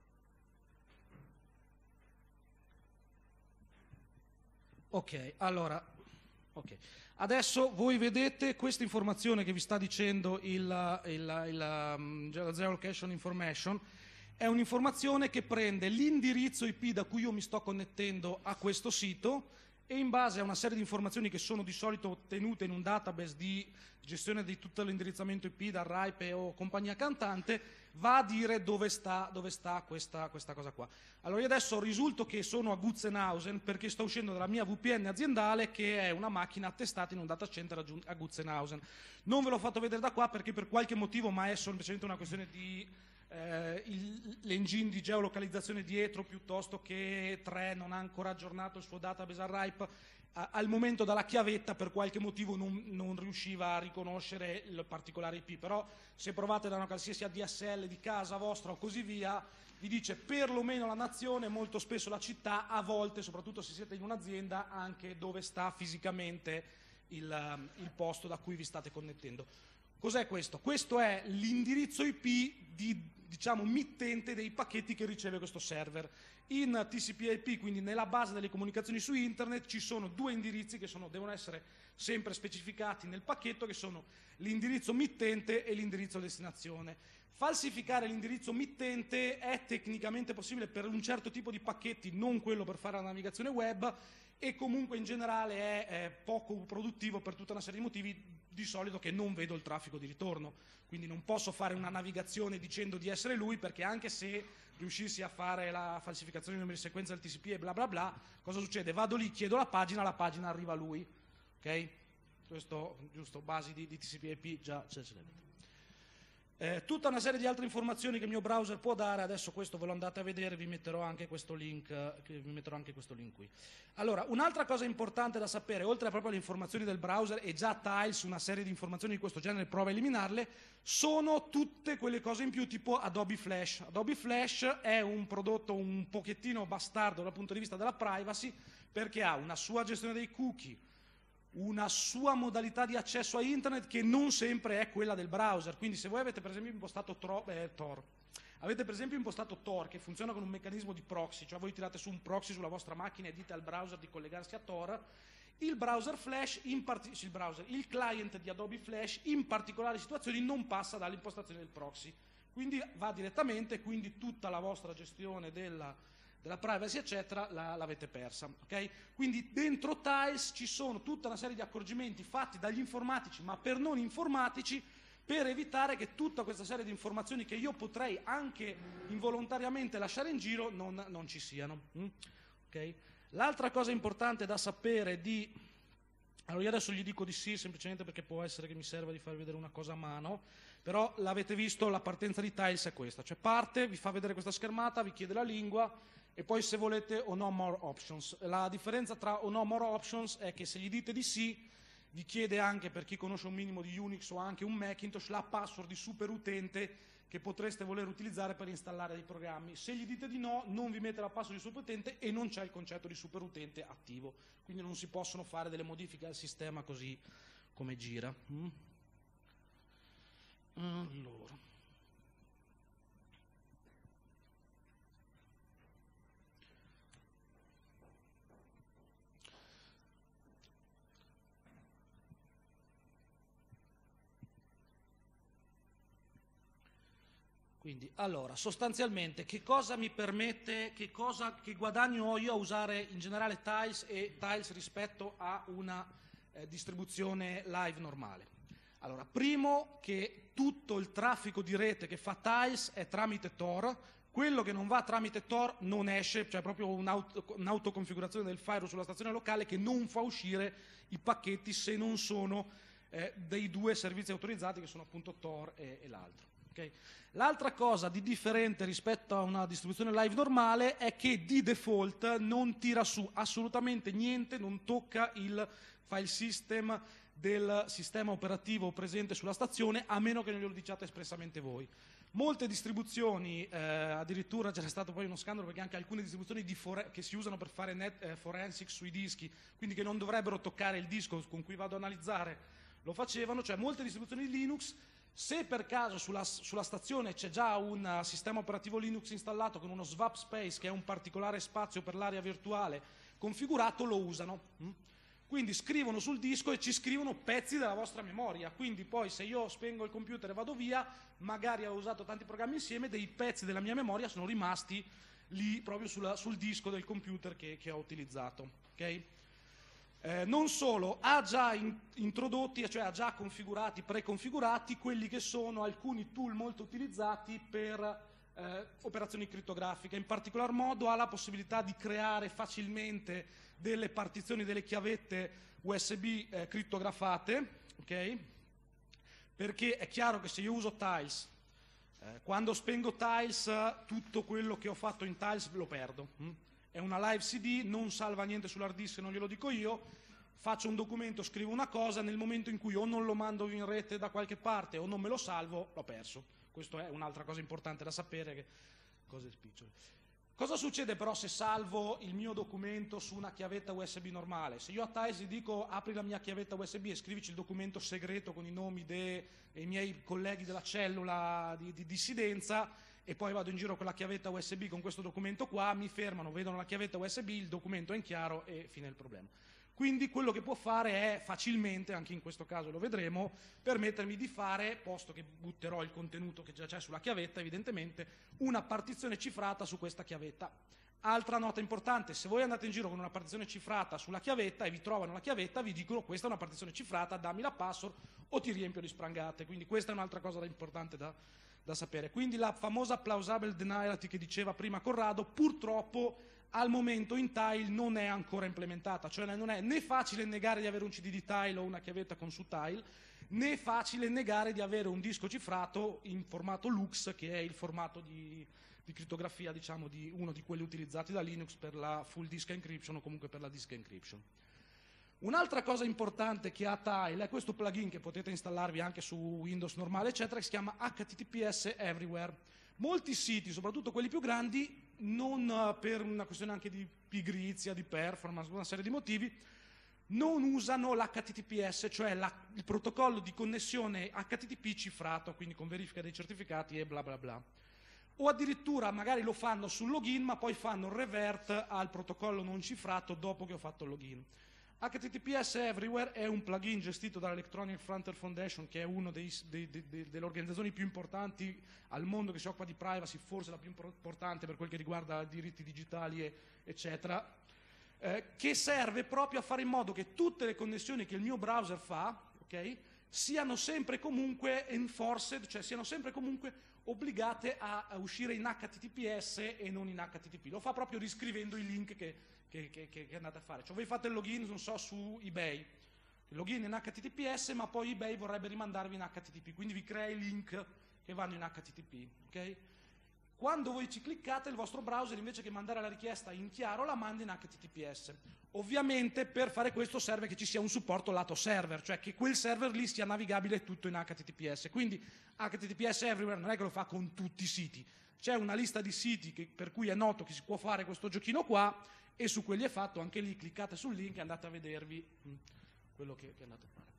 Ok, allora, ok. Adesso voi vedete questa informazione che vi sta dicendo il, il, il, um, la Zero Location Information. È un'informazione che prende l'indirizzo I P da cui io mi sto connettendo a questo sito e in base a una serie di informazioni che sono di solito ottenute in un database di gestione di tutto l'indirizzamento I P da RIPE o compagnia cantante, va a dire dove sta, dove sta questa, questa cosa qua. Allora io adesso risulto che sono a Gutzenhausen perché sto uscendo dalla mia V P N aziendale, che è una macchina attestata in un data center a Gutzenhausen. Non ve l'ho fatto vedere da qua perché per qualche motivo, ma è semplicemente una questione di eh, l'engine di geolocalizzazione dietro, piuttosto che tre non ha ancora aggiornato il suo database Arripe. Al momento dalla chiavetta per qualche motivo non, non riusciva a riconoscere il particolare I P, però se provate da una qualsiasi A D S L di casa vostra o così via, vi dice perlomeno la nazione, molto spesso la città, a volte, soprattutto se siete in un'azienda, anche dove sta fisicamente il, il posto da cui vi state connettendo. Cos'è questo? Questo è l'indirizzo I P di, diciamo, mittente dei pacchetti che riceve questo server. In T C P I P, quindi nella base delle comunicazioni su internet, ci sono due indirizzi che sono, devono essere sempre specificati nel pacchetto, che sono l'indirizzo mittente e l'indirizzo destinazione. Falsificare l'indirizzo mittente è tecnicamente possibile per un certo tipo di pacchetti, non quello per fare la navigazione web, e comunque in generale è, è poco produttivo per tutta una serie di motivi, di solito che non vedo il traffico di ritorno. Quindi non posso fare una navigazione dicendo di essere lui, perché anche se riuscissi a fare la falsificazione dei numeri di sequenza del T C P e bla bla bla, cosa succede? Vado lì, chiedo la pagina, la pagina arriva a lui. Ok? Questo, giusto, basi di, di T C P I P già ce l'avete. Eh, tutta una serie di altre informazioni che il mio browser può dare, adesso questo ve lo andate a vedere, vi metterò anche questo link, eh, vi metterò anche questo link qui. Allora, un'altra cosa importante da sapere, oltre proprio alle informazioni del browser, e già Tiles una serie di informazioni di questo genere prova a eliminarle, sono tutte quelle cose in più tipo Adobe Flash. Adobe Flash è un prodotto un pochettino bastardo dal punto di vista della privacy, perché ha una sua gestione dei cookie, una sua modalità di accesso a internet che non sempre è quella del browser. Quindi se voi avete per esempio impostato Tro, eh, Tor, avete per esempio impostato Tor, che funziona con un meccanismo di proxy, cioè voi tirate su un proxy sulla vostra macchina e dite al browser di collegarsi a Tor, il browser Flash, in part- il, browser, il client di Adobe Flash in particolari situazioni non passa dall'impostazione del proxy, quindi va direttamente, quindi tutta la vostra gestione della della privacy eccetera la, l'avete persa, ok? Quindi dentro Tiles ci sono tutta una serie di accorgimenti fatti dagli informatici ma per non informatici, per evitare che tutta questa serie di informazioni che io potrei anche involontariamente lasciare in giro non, non ci siano, mm? Okay? L'altra cosa importante da sapere di... Allora io adesso gli dico di sì semplicemente perché può essere che mi serva di farvi vedere una cosa a mano, però l'avete visto, la partenza di Tiles è questa, cioè parte, vi fa vedere questa schermata, vi chiede la lingua e poi se volete o no more options. La differenza tra o no more options è che se gli dite di sì vi chiede anche, per chi conosce un minimo di Unix o anche un Macintosh, la password di superutente che potreste voler utilizzare per installare dei programmi. Se gli dite di no, non vi mette la password di superutente e non c'è il concetto di superutente attivo, quindi non si possono fare delle modifiche al sistema così come gira. Mm? Allora. Quindi, allora, sostanzialmente, che cosa mi permette, che, cosa, che guadagno ho io a usare in generale Tiles e Tiles rispetto a una eh, distribuzione live normale? Allora, primo, che tutto il traffico di rete che fa Tiles è tramite Tor, quello che non va tramite Tor non esce, cioè proprio un'auto, un'autoconfigurazione del firewall sulla stazione locale che non fa uscire i pacchetti se non sono eh, dei due servizi autorizzati che sono appunto Tor e, e l'altro. Okay? L'altra cosa di differente rispetto a una distribuzione live normale è che di default non tira su assolutamente niente, non tocca il file system del sistema operativo presente sulla stazione, a meno che non glielo diciate espressamente voi. Molte distribuzioni, eh, addirittura c'era stato poi uno scandalo perché anche alcune distribuzioni di fore- che si usano per fare net, eh, forensics sui dischi, quindi che non dovrebbero toccare il disco con cui vado ad analizzare, lo facevano, cioè molte distribuzioni di Linux. Se per caso sulla, sulla stazione c'è già un uh, sistema operativo Linux installato con uno swap space, che è un particolare spazio per l'area virtuale configurato, lo usano. Mm? Quindi scrivono sul disco e ci scrivono pezzi della vostra memoria. Quindi poi se io spengo il computer e vado via, magari ho usato tanti programmi insieme, dei pezzi della mia memoria sono rimasti lì proprio sulla, sul disco del computer che, che ho utilizzato. Okay? Eh, non solo, ha già in, introdotti, cioè ha già configurati, preconfigurati quelli che sono alcuni tool molto utilizzati per eh, operazioni crittografiche. In particolar modo ha la possibilità di creare facilmente delle partizioni, delle chiavette U S B eh, crittografate, ok? Perché è chiaro che se io uso Tiles, eh, quando spengo Tiles, tutto quello che ho fatto in Tiles lo perdo. Hm? È una live C D, non salva niente sull'hard disk, non glielo dico io, faccio un documento, scrivo una cosa, nel momento in cui o non lo mando in rete da qualche parte o non me lo salvo, l'ho perso. Questa è un'altra cosa importante da sapere, che cose spicciole. Cosa succede però se salvo il mio documento su una chiavetta U S B normale? Se io a Tiles gli dico apri la mia chiavetta U S B e scrivici il documento segreto con i nomi dei miei colleghi della cellula di, di dissidenza, e poi vado in giro con la chiavetta U S B con questo documento qua, mi fermano, vedono la chiavetta U S B, il documento è in chiaro e fine il problema. Quindi quello che può fare è facilmente, anche in questo caso lo vedremo, permettermi di fare, posto che butterò il contenuto che già c'è sulla chiavetta evidentemente, una partizione cifrata su questa chiavetta. Altra nota importante, se voi andate in giro con una partizione cifrata sulla chiavetta e vi trovano la chiavetta, vi dicono questa è una partizione cifrata, dammi la password o ti riempio di sprangate. Quindi questa è un'altra cosa importante da, da sapere. Quindi la famosa plausible deniality che diceva prima Corrado, purtroppo al momento in Tile non è ancora implementata, cioè non è né facile negare di avere un C D di Tile o una chiavetta con su Tile, né facile negare di avere un disco cifrato in formato Lux, che è il formato di, di crittografia, diciamo, di uno di quelli utilizzati da Linux per la full disk encryption o comunque per la disk encryption. Un'altra cosa importante che ha Tile è questo plugin che potete installarvi anche su Windows normale, eccetera, che si chiama H T T P S Everywhere. Molti siti, soprattutto quelli più grandi, non per una questione anche di pigrizia, di performance, una serie di motivi, non usano l'H T T P S, cioè la, il protocollo di connessione H T T P cifrato, quindi con verifica dei certificati e bla bla bla. O addirittura magari lo fanno sul login, ma poi fanno il revert al protocollo non cifrato dopo che ho fatto il login. H T T P S Everywhere è un plugin gestito dall'Electronic Frontier Foundation, che è una delle organizzazioni più importanti al mondo che si occupa di privacy, forse la più importante per quel che riguarda diritti digitali, e, eccetera, eh, che serve proprio a fare in modo che tutte le connessioni che il mio browser fa, okay, siano sempre comunque enforced, cioè siano sempre comunque obbligate a, a uscire in H T T P S e non in H T T P. Lo fa proprio riscrivendo i link che Che, che, che andate a fare. Cioè voi fate il login, non so, su eBay, il login in H T T P S, ma poi eBay vorrebbe rimandarvi in H T T P, quindi vi crea i link che vanno in H T T P, ok? Quando voi ci cliccate, il vostro browser invece che mandare la richiesta in chiaro la manda in H T T P S. Ovviamente per fare questo serve che ci sia un supporto lato server, cioè che quel server lì sia navigabile tutto in H T T P S. Quindi H T T P S Everywhere non è che lo fa con tutti i siti, c'è una lista di siti che, per cui è noto che si può fare questo giochino qua, e su quelli è fatto, anche lì cliccate sul link e andate a vedervi mh, quello che, che andate a fare.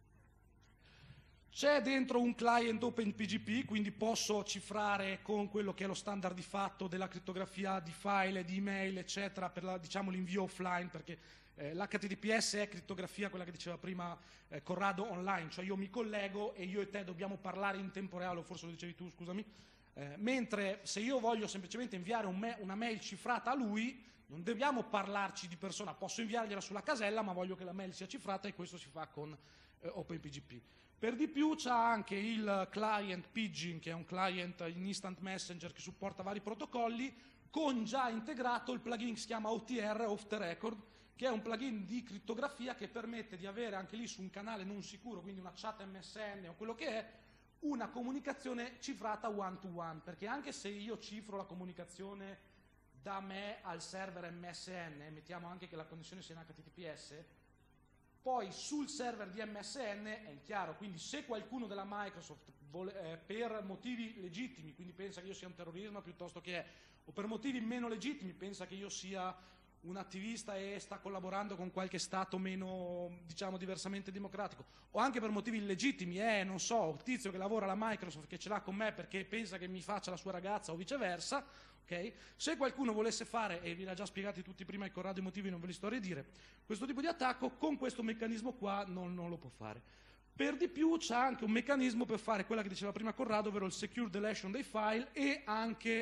C'è dentro un client OpenPGP, quindi posso cifrare con quello che è lo standard di fatto della crittografia di file, di email, eccetera, per la, diciamo, l'invio offline, perché eh, l'H T T P S è crittografia, quella che diceva prima eh, Corrado, online, cioè io mi collego e io e te dobbiamo parlare in tempo reale, o forse lo dicevi tu, scusami, eh, mentre se io voglio semplicemente inviare un me- una mail cifrata a lui, non dobbiamo parlarci di persona, posso inviargliela sulla casella, ma voglio che la mail sia cifrata, e questo si fa con eh, OpenPGP. Per di più c'ha anche il client Pidgin, che è un client in instant messenger che supporta vari protocolli, con già integrato il plugin che si chiama O T R, Off the Record, che è un plugin di crittografia che permette di avere anche lì su un canale non sicuro, quindi una chat M S N o quello che è, una comunicazione cifrata one to one, perché anche se io cifro la comunicazione da me al server M S N, mettiamo anche che la connessione sia in H T T P S, poi sul server di M S N è chiaro, quindi se qualcuno della Microsoft vuole, eh, per motivi legittimi, quindi pensa che io sia un terrorismo piuttosto che è, o per motivi meno legittimi pensa che io sia un attivista e sta collaborando con qualche stato meno, diciamo, diversamente democratico, o anche per motivi illegittimi, eh, non so, un tizio che lavora alla Microsoft che ce l'ha con me perché pensa che mi faccia la sua ragazza o viceversa, ok? Se qualcuno volesse fare, e vi l'ha già spiegati tutti prima i Corrado i motivi, non ve li sto a ridire, questo tipo di attacco, con questo meccanismo qua non, non lo può fare. Per di più c'è anche un meccanismo per fare quella che diceva prima Corrado, ovvero il secure deletion dei file, e anche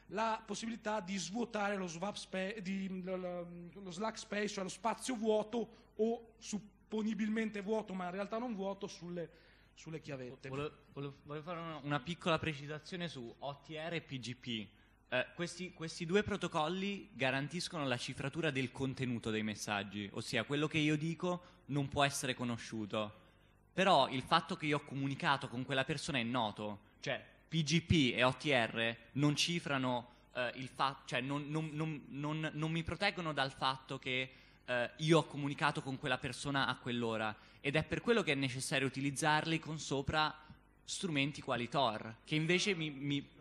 la possibilità di svuotare lo, swap spa- di, lo, lo, lo slack space, cioè lo spazio vuoto o supponibilmente vuoto ma in realtà non vuoto sulle, sulle chiavette. Volevo, volevo, volevo fare una, una piccola precisazione su O T R e P G P. Eh, questi, questi due protocolli garantiscono la cifratura del contenuto dei messaggi, ossia quello che io dico non può essere conosciuto, però il fatto che io ho comunicato con quella persona è noto, cioè P G P e O T R non cifrano eh, il fatto, cioè non, non, non, non, non mi proteggono dal fatto che eh, io ho comunicato con quella persona a quell'ora, ed è per quello che è necessario utilizzarli con sopra strumenti quali Tor, che invece mi, mi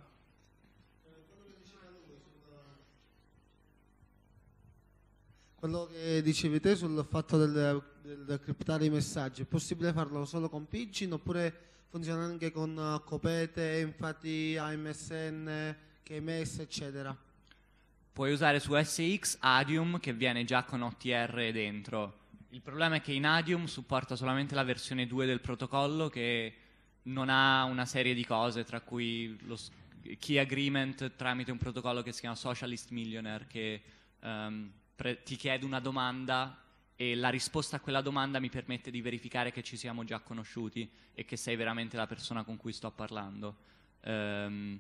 Quello che dicevi te sul fatto del, del criptare i messaggi, è possibile farlo solo con Pidgin oppure funziona anche con uh, Copete, infatti A M S N, K M S, eccetera? puoi usare su S X Adium che viene già con O T R dentro. Il problema è che in Adium supporta solamente la versione due del protocollo, che non ha una serie di cose, tra cui lo s- key agreement tramite un protocollo che si chiama Socialist Millionaire, che um, pre- ti chiede una domanda e la risposta a quella domanda mi permette di verificare che ci siamo già conosciuti e che sei veramente la persona con cui sto parlando. Um,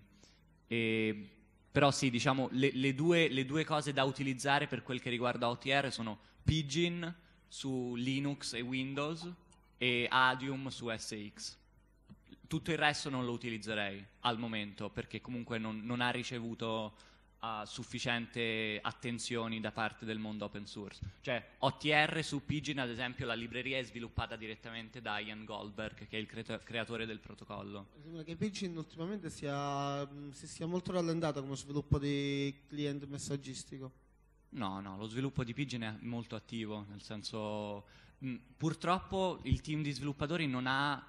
e, però sì, diciamo, le, le, due, le due cose da utilizzare per quel che riguarda O T R sono Pidgin su Linux e Windows e Adium su S X. Tutto il resto non lo utilizzerei al momento, perché comunque non, non ha ricevuto uh, sufficiente attenzioni da parte del mondo open source. Cioè O T R su Pidgin, ad esempio, la libreria è sviluppata direttamente da Ian Goldberg, che è il cre- creatore del protocollo. Mi sembra che Pidgin ultimamente sia, si sia molto rallentato come sviluppo di client messaggistico. No, no, lo sviluppo di Pidgin è molto attivo, nel senso, mh, purtroppo il team di sviluppatori non ha,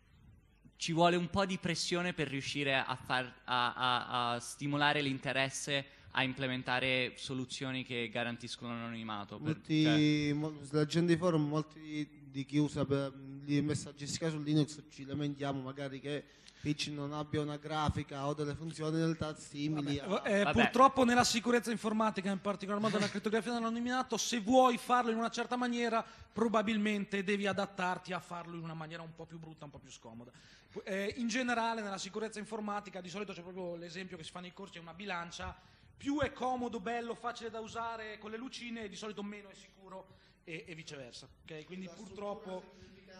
ci vuole un po' di pressione per riuscire a, far, a, a, a stimolare l'interesse a implementare soluzioni che garantiscono l'anonimato. Per, Molti, cioè, mo- leggendo i forum, molti di chi usa per di messaggistica su Linux ci lamentiamo magari che Pidgin non abbia una grafica o delle funzioni in realtà simili a... Eh, Vabbè. purtroppo nella sicurezza informatica, in particolar modo nella crittografia dell'anonimato, se vuoi farlo in una certa maniera probabilmente devi adattarti a farlo in una maniera un po' più brutta, un po' più scomoda. Eh, in generale nella sicurezza informatica di solito c'è proprio l'esempio che si fa nei corsi, è una bilancia, più è comodo, bello, facile da usare con le lucine, di solito meno è sicuro e, e viceversa. Okay? Quindi purtroppo...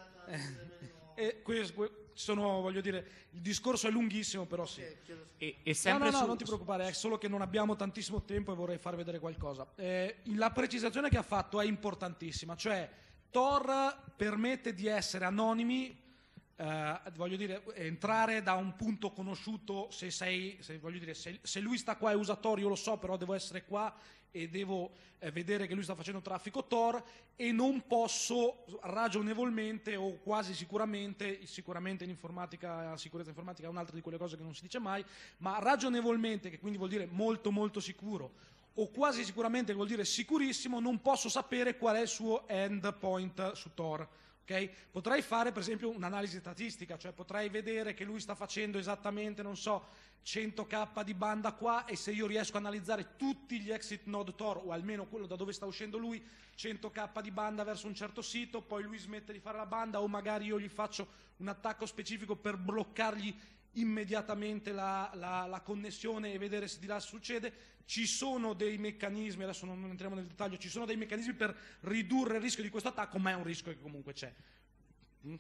Eh, e questo, sono, voglio dire, il discorso è lunghissimo, però sì. e, e sempre no, no, no, su, non ti preoccupare, è solo che non abbiamo tantissimo tempo e vorrei far vedere qualcosa. Eh, la precisazione che ha fatto è importantissima, cioè Tor permette di essere anonimi, eh, voglio dire, entrare da un punto conosciuto, se sei, se, voglio dire, se, se lui sta qua e usa Tor, io lo so, però devo essere qua e devo eh, vedere che lui sta facendo traffico Tor e non posso ragionevolmente o quasi sicuramente, sicuramente in informatica, la sicurezza informatica è un'altra di quelle cose che non si dice mai, ma ragionevolmente, che quindi vuol dire molto molto sicuro, o quasi sicuramente vuol dire sicurissimo, non posso sapere qual è il suo endpoint su Tor. Okay? Potrei fare per esempio un'analisi statistica, cioè potrei vedere che lui sta facendo esattamente, non so, cento k di banda qua, e se io riesco a analizzare tutti gli exit node Tor, o almeno quello da dove sta uscendo lui, cento k di banda verso un certo sito, poi lui smette di fare la banda, o magari io gli faccio un attacco specifico per bloccargli immediatamente la, la, la connessione e vedere se di là succede. Ci sono dei meccanismi, adesso non entriamo nel dettaglio, ci sono dei meccanismi per ridurre il rischio di questo attacco, ma è un rischio che comunque c'è. Mm?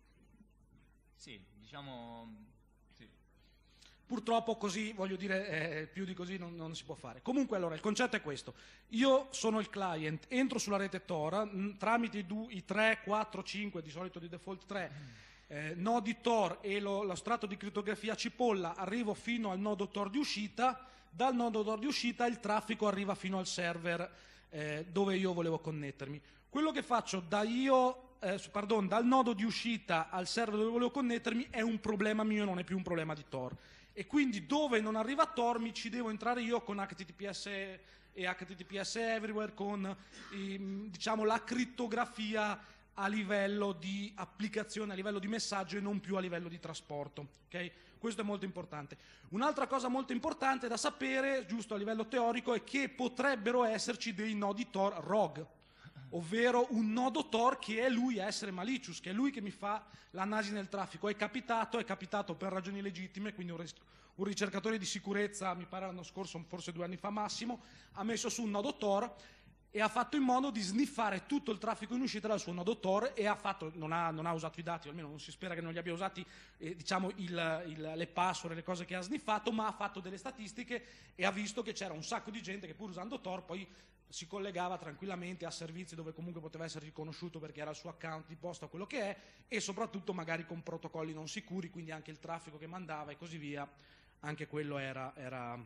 sì, diciamo, sì. Purtroppo così, voglio dire, eh, più di così non, non si può fare. Comunque allora, il concetto è questo. Io sono il client, entro sulla rete Tor, mh, tramite i, du- i tre, quattro, cinque, di solito di default tre, eh, nodi Tor e lo, lo strato di crittografia cipolla, arrivo fino al nodo Tor di uscita, dal nodo Tor di uscita il traffico arriva fino al server eh, dove io volevo connettermi. Quello che faccio da io, eh, pardon, dal nodo di uscita al server dove volevo connettermi è un problema mio, non è più un problema di Tor. E quindi dove non arriva Tor mi ci devo entrare io con H T T P S e H T T P S Everywhere, con i, diciamo, la crittografia a livello di applicazione, a livello di messaggio e non più a livello di trasporto. Okay? Questo è molto importante. Un'altra cosa molto importante da sapere, giusto a livello teorico, è che potrebbero esserci dei nodi Tor rogue, ovvero un nodo Tor che è lui a essere malicious, che è lui che mi fa l'analisi del traffico. È capitato, è capitato per ragioni legittime, quindi un, un ricercatore di sicurezza, mi pare l'anno scorso, forse due anni fa massimo, ha messo su un nodo Tor e ha fatto in modo di sniffare tutto il traffico in uscita dal suo nodo Tor e ha fatto, non ha, non ha usato i dati, o almeno non si spera che non li abbia usati, eh, diciamo, il, il, le password, le cose che ha sniffato, ma ha fatto delle statistiche e ha visto che c'era un sacco di gente che pur usando Tor poi si collegava tranquillamente a servizi dove comunque poteva essere riconosciuto perché era il suo account di posta, quello che è, e soprattutto magari con protocolli non sicuri, quindi anche il traffico che mandava e così via, anche quello era, era,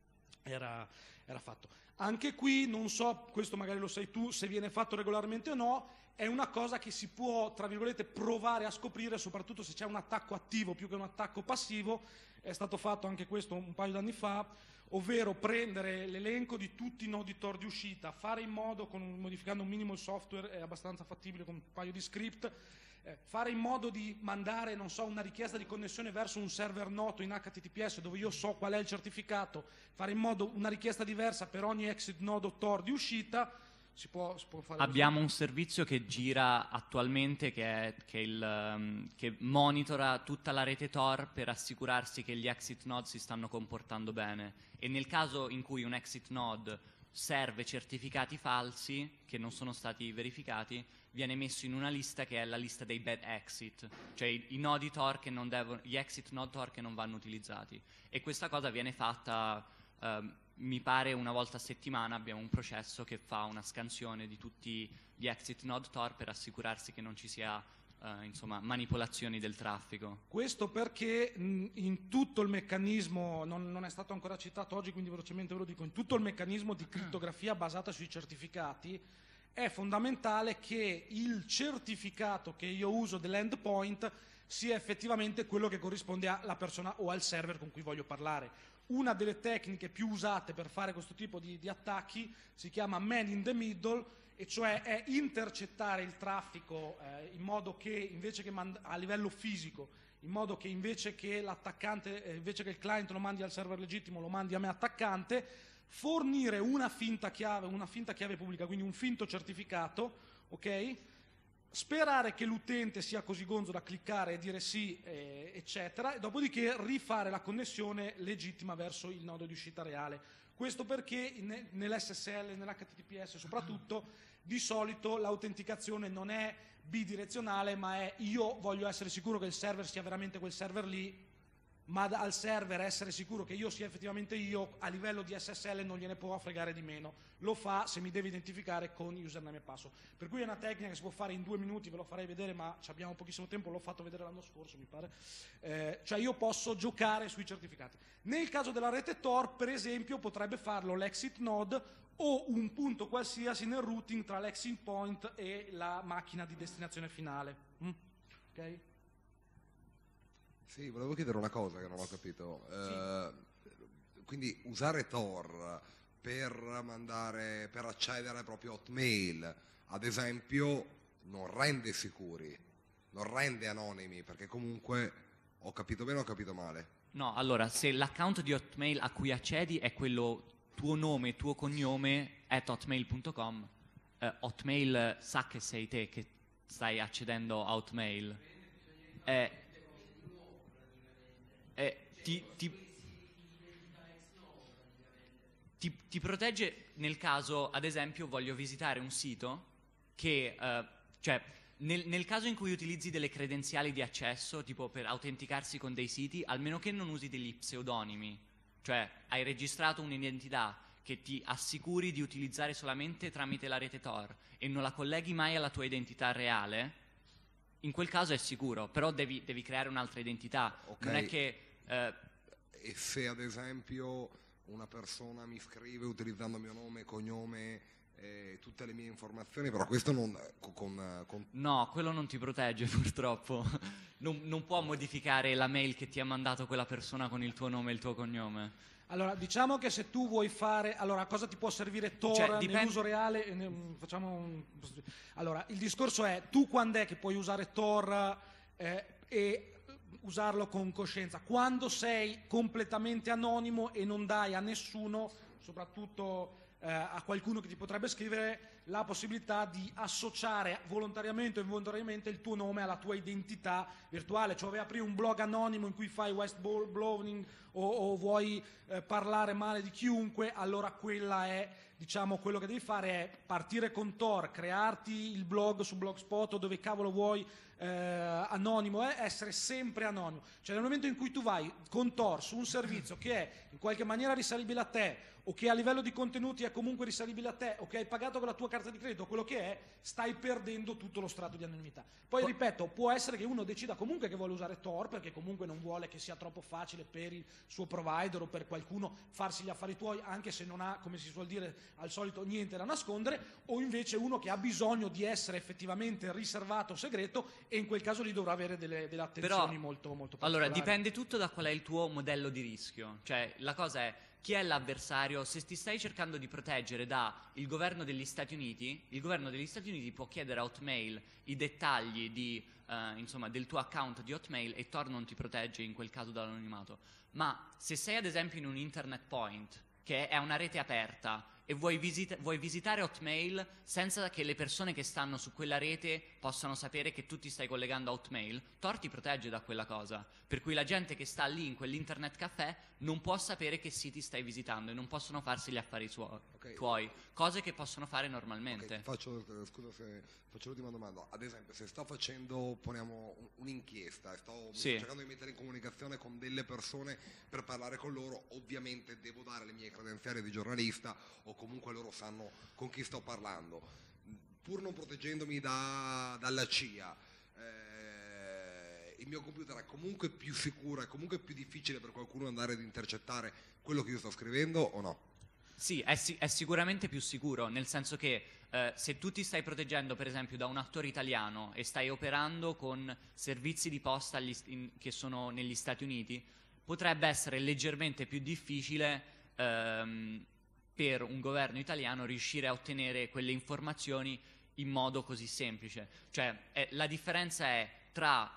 era, era fatto. Anche qui, non so, questo magari lo sai tu, se viene fatto regolarmente o no, è una cosa che si può, tra virgolette, provare a scoprire, soprattutto se c'è un attacco attivo più che un attacco passivo. È stato fatto anche questo un paio d'anni fa, ovvero prendere l'elenco di tutti i nodi Tor di uscita, fare in modo, con, modificando un minimo il software, è abbastanza fattibile con un paio di script, eh, fare in modo di mandare, non so, una richiesta di connessione verso un server noto in H T T P S dove io so qual è il certificato, fare in modo una richiesta diversa per ogni exit nodo Tor di uscita. Si può, si può fare. Abbiamo un servizio che gira attualmente che, è, che, il, um, che monitora tutta la rete Tor per assicurarsi che gli exit node si stanno comportando bene, e nel caso in cui un exit node serve certificati falsi che non sono stati verificati, viene messo in una lista che è la lista dei bad exit, cioè i, i nodi Tor che non devono, gli exit node Tor che non vanno utilizzati, e questa cosa viene fatta um, mi pare una volta a settimana. Abbiamo un processo che fa una scansione di tutti gli exit node Tor per assicurarsi che non ci sia uh, insomma, manipolazioni del traffico. Questo perché mh, in tutto il meccanismo, non, non è stato ancora citato oggi, quindi velocemente ve lo dico, in tutto il meccanismo di crittografia basata sui certificati è fondamentale che il certificato che io uso dell'endpoint sia effettivamente quello che corrisponde alla persona o al server con cui voglio parlare. Una delle tecniche più usate per fare questo tipo di, di attacchi si chiama man in the middle, e cioè è intercettare il traffico eh, in modo che invece che mand- a livello fisico, in modo che invece che l'attaccante, eh, invece che il client lo mandi al server legittimo, lo mandi a me attaccante, fornire una finta chiave, una finta chiave pubblica, quindi un finto certificato, ok? Sperare che l'utente sia così gonzo da cliccare e dire sì, eh, eccetera, e dopodiché rifare la connessione legittima verso il nodo di uscita reale. Questo perché in, nell'S S L, nell'H T T P S soprattutto, di solito l'autenticazione non è bidirezionale, ma è io voglio essere sicuro che il server sia veramente quel server lì, ma al server essere sicuro che io sia effettivamente io, a livello di S S L non gliene può fregare di meno. Lo fa se mi deve identificare con username e password. Per cui è una tecnica che si può fare in due minuti, ve lo farei vedere, ma abbiamo pochissimo tempo, l'ho fatto vedere l'anno scorso, mi pare. Eh, cioè io posso giocare sui certificati. Nel caso della rete Tor, per esempio, potrebbe farlo l'exit node o un punto qualsiasi nel routing tra l'exit point e la macchina di destinazione finale. Mm? Ok? Sì, volevo chiedere una cosa che non ho capito. Eh, quindi usare Tor per mandare, per accedere ai propri Hotmail, ad esempio, non rende sicuri, non rende anonimi, perché comunque ho capito bene o ho capito male? No, allora, se l'account di Hotmail a cui accedi è quello tuo nome, tuo cognome, at hotmail punto com, eh, Hotmail sa che sei te che stai accedendo a Hotmail. Eh, eh, ti, ti, ti, ti protegge nel caso, ad esempio, voglio visitare un sito che, eh, cioè, nel, nel caso in cui utilizzi delle credenziali di accesso, tipo per autenticarsi con dei siti, almeno che non usi degli pseudonimi, cioè hai registrato un'identità che ti assicuri di utilizzare solamente tramite la rete Tor e non la colleghi mai alla tua identità reale, in quel caso è sicuro, però devi, devi creare un'altra identità. Okay. Non è che... Eh, e se ad esempio una persona mi scrive utilizzando mio nome e cognome eh, tutte le mie informazioni, però questo non con, con... No, quello non ti protegge purtroppo. Non, non può modificare la mail che ti ha mandato quella persona con il tuo nome e il tuo cognome. Allora, diciamo che se tu vuoi fare... Allora, a cosa ti può servire Tor Cioè, dipende- nell'uso reale? Eh, ne- Facciamo un... Allora, il discorso è, tu quando è che puoi usare Tor eh, e usarlo con coscienza? Quando sei completamente anonimo e non dai a nessuno, soprattutto eh, a qualcuno che ti potrebbe scrivere, la possibilità di associare volontariamente o involontariamente il tuo nome alla tua identità virtuale, cioè vai a aprire un blog anonimo in cui fai westblowing o, o vuoi eh, parlare male di chiunque, allora quella è, diciamo, quello che devi fare è partire con Tor, crearti il blog su Blogspot o dove cavolo vuoi, eh, anonimo, è essere sempre anonimo, cioè nel momento in cui tu vai con Tor su un servizio che è in qualche maniera risalibile a te o che a livello di contenuti è comunque risalibile a te o che hai pagato con la tua carta di credito, quello che è, stai perdendo tutto lo strato di anonimità. Poi ripeto, può essere che uno decida comunque che vuole usare Tor perché comunque non vuole che sia troppo facile per il suo provider o per qualcuno farsi gli affari tuoi, anche se non ha, come si suol dire al solito, niente da nascondere, o invece uno che ha bisogno di essere effettivamente riservato o segreto e in quel caso lì dovrà avere delle, delle attenzioni Però, molto, molto allora, particolari. dipende tutto da qual è il tuo modello di rischio. Cioè, la cosa è, chi è l'avversario? Se ti stai cercando di proteggere da il governo degli Stati Uniti, il governo degli Stati Uniti può chiedere a Hotmail i dettagli di, eh, insomma, del tuo account di Hotmail e Tor non ti protegge in quel caso dall'anonimato. Ma se sei ad esempio in un internet point, che è una rete aperta, e vuoi, visita- vuoi visitare Hotmail senza che le persone che stanno su quella rete possano sapere che tu ti stai collegando a Hotmail, Tor ti protegge da quella cosa. Per cui la gente che sta lì in quell'internet caffè non può sapere che siti stai visitando e non possono farsi gli affari suo- Ok. tuoi, cose che possono fare normalmente. Ok, faccio, eh, scusa se faccio l'ultima domanda. Ad esempio, se sto facendo, poniamo, un- un'inchiesta e sto mi sto Sì. cercando di mettere in comunicazione con delle persone per parlare con loro, ovviamente devo dare le mie credenziali di giornalista o comunque loro sanno con chi sto parlando. Pur non proteggendomi da- dalla C I A, eh, il mio computer è comunque più sicuro, è comunque più difficile per qualcuno andare ad intercettare quello che io sto scrivendo o no? Sì, è, si- è sicuramente più sicuro, nel senso che eh, se tu ti stai proteggendo per esempio da un attore italiano e stai operando con servizi di posta agli- in- che sono negli Stati Uniti, potrebbe essere leggermente più difficile ehm, per un governo italiano riuscire a ottenere quelle informazioni in modo così semplice. Cioè, è- la differenza è tra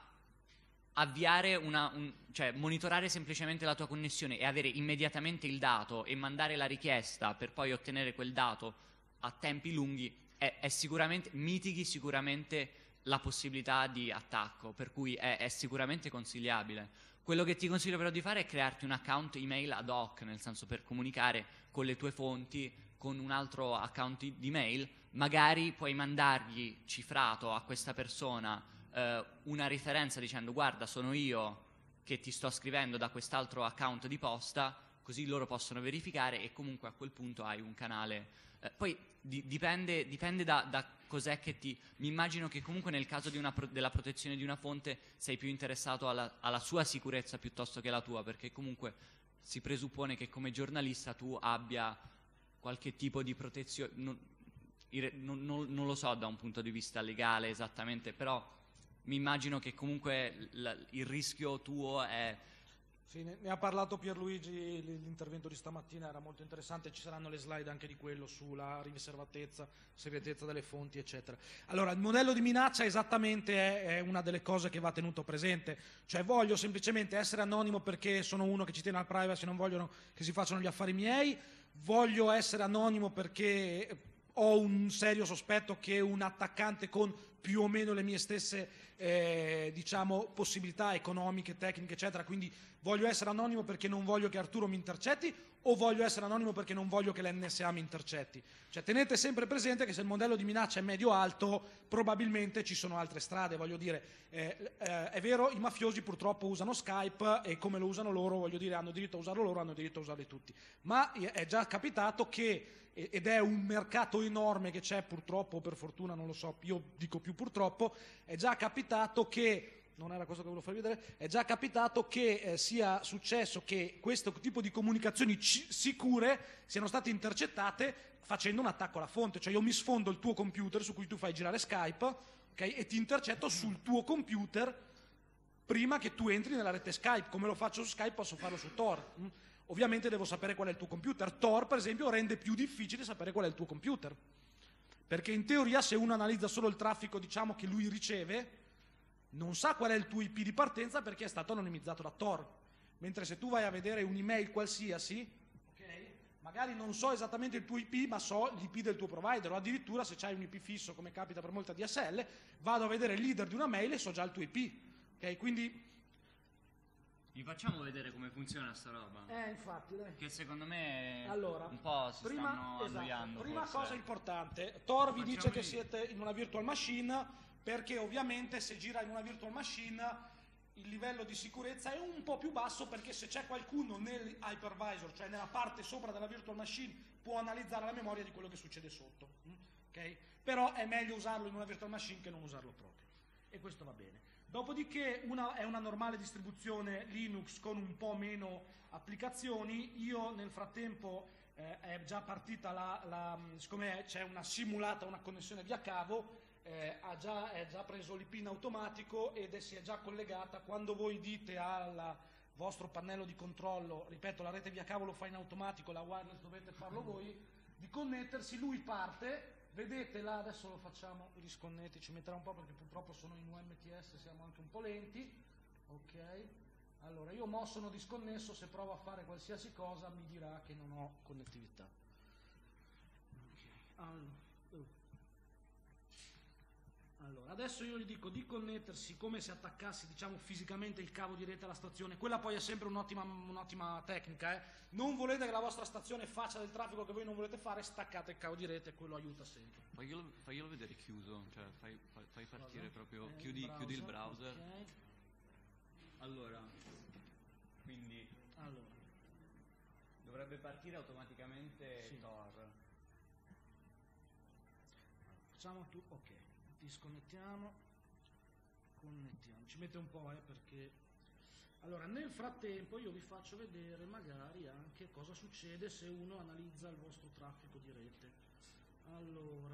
avviare una, un- cioè monitorare semplicemente la tua connessione e avere immediatamente il dato e mandare la richiesta per poi ottenere quel dato a tempi lunghi è, è sicuramente, mitighi sicuramente la possibilità di attacco, per cui è, è sicuramente consigliabile. Quello che ti consiglio però di fare è crearti un account email ad hoc, nel senso per comunicare con le tue fonti con un altro account di mail, magari puoi mandargli cifrato a questa persona eh, una riferenza dicendo guarda sono io che ti sto scrivendo da quest'altro account di posta, così loro possono verificare e comunque a quel punto hai un canale. Eh, poi di- dipende, dipende da, da cos'è che ti... Mi immagino che comunque nel caso di una pro- della protezione di una fonte sei più interessato alla, alla sua sicurezza piuttosto che alla tua, perché comunque si presuppone che come giornalista tu abbia qualche tipo di protezione, non, ire- non- non- non lo so da un punto di vista legale esattamente, però mi immagino che comunque l- il rischio tuo è... Sì, ne, ne ha parlato Pierluigi, l- l'intervento di stamattina era molto interessante, ci saranno le slide anche di quello sulla riservatezza, segretezza delle fonti, eccetera. Allora, il modello di minaccia esattamente è, è una delle cose che va tenuto presente, cioè voglio semplicemente essere anonimo perché sono uno che ci tiene al privacy, non vogliono che si facciano gli affari miei, voglio essere anonimo perché ho un serio sospetto che un attaccante con più o meno le mie stesse eh, diciamo possibilità economiche, tecniche eccetera, quindi voglio essere anonimo perché non voglio che Arturo mi intercetti o voglio essere anonimo perché non voglio che l'N S A mi intercetti. Cioè tenete sempre presente che se il modello di minaccia è medio-alto probabilmente ci sono altre strade, voglio dire, eh, eh, è vero i mafiosi purtroppo usano Skype e come lo usano loro, voglio dire, hanno diritto a usarlo loro, hanno diritto a usarli tutti, ma è già capitato che, ed è un mercato enorme che c'è purtroppo o per fortuna, non lo so, io dico più purtroppo, è già capitato che non è la cosa che volevo farvi vedere, è già capitato che eh, sia successo che questo tipo di comunicazioni ci- sicure siano state intercettate facendo un attacco alla fonte, cioè io mi sfondo il tuo computer su cui tu fai girare Skype, okay, e ti intercetto sul tuo computer prima che tu entri nella rete Skype. Come lo faccio su Skype posso farlo su Tor. Mm? Ovviamente devo sapere qual è il tuo computer. Tor, per esempio, rende più difficile sapere qual è il tuo computer, perché in teoria se uno analizza solo il traffico, diciamo, che lui riceve, non sa qual è il tuo I P di partenza perché è stato anonimizzato da Tor. Mentre se tu vai a vedere un'email qualsiasi, okay, magari non so esattamente il tuo I P, ma so l'I P del tuo provider, o addirittura se c'hai un I P fisso, come capita per molta D S L, vado a vedere il leader di una mail e so già il tuo I P. Okay, quindi Vi facciamo vedere come funziona sta roba? Eh, infatti, dai. Che secondo me Allora, un po' si prima, stanno esatto, annoiando. prima forse. cosa importante, Tor vi Facciamo dice che lì. siete in una virtual machine, perché ovviamente se gira in una virtual machine il livello di sicurezza è un po' più basso, perché se c'è qualcuno nel hypervisor, cioè nella parte sopra della virtual machine, può analizzare la memoria di quello che succede sotto. mm? Okay? Però è meglio usarlo in una virtual machine che non usarlo proprio, e questo va bene. Dopodiché una, è una normale distribuzione Linux con un po' meno applicazioni. Io nel frattempo eh, è già partita la, la siccome c'è una simulata, una connessione via cavo, eh, ha già, è già preso l'I P in automatico ed è, si è già collegata. Quando voi dite al vostro pannello di controllo, ripeto, la rete via cavo lo fa in automatico, la wireless dovete farlo voi, di connettersi, lui parte. Vedete là, adesso lo facciamo risconnetti, ci metterà un po' perché purtroppo sono in U M T S, siamo anche un po' lenti. Ok, allora io mo sono disconnesso, se provo a fare qualsiasi cosa mi dirà che non ho connettività. Okay. Allora, allora, adesso io gli dico di connettersi come se attaccassi, diciamo, fisicamente il cavo di rete alla stazione. Quella poi è sempre un'ottima, un'ottima tecnica, eh. Non volete che la vostra stazione faccia del traffico che voi non volete fare, staccate il cavo di rete, quello aiuta sempre. Faglielo, faglielo vedere chiuso, cioè fai, fai, fai partire Cosa? proprio, Eh, chiudi, il chiudi il browser, browser. ok. Allora, quindi Allora, dovrebbe partire automaticamente Sì. Tor. facciamo tu, ok, disconnettiamo, connettiamo, ci mette un po', eh, perché... Allora, nel frattempo io vi faccio vedere magari anche cosa succede se uno analizza il vostro traffico di rete. Allora...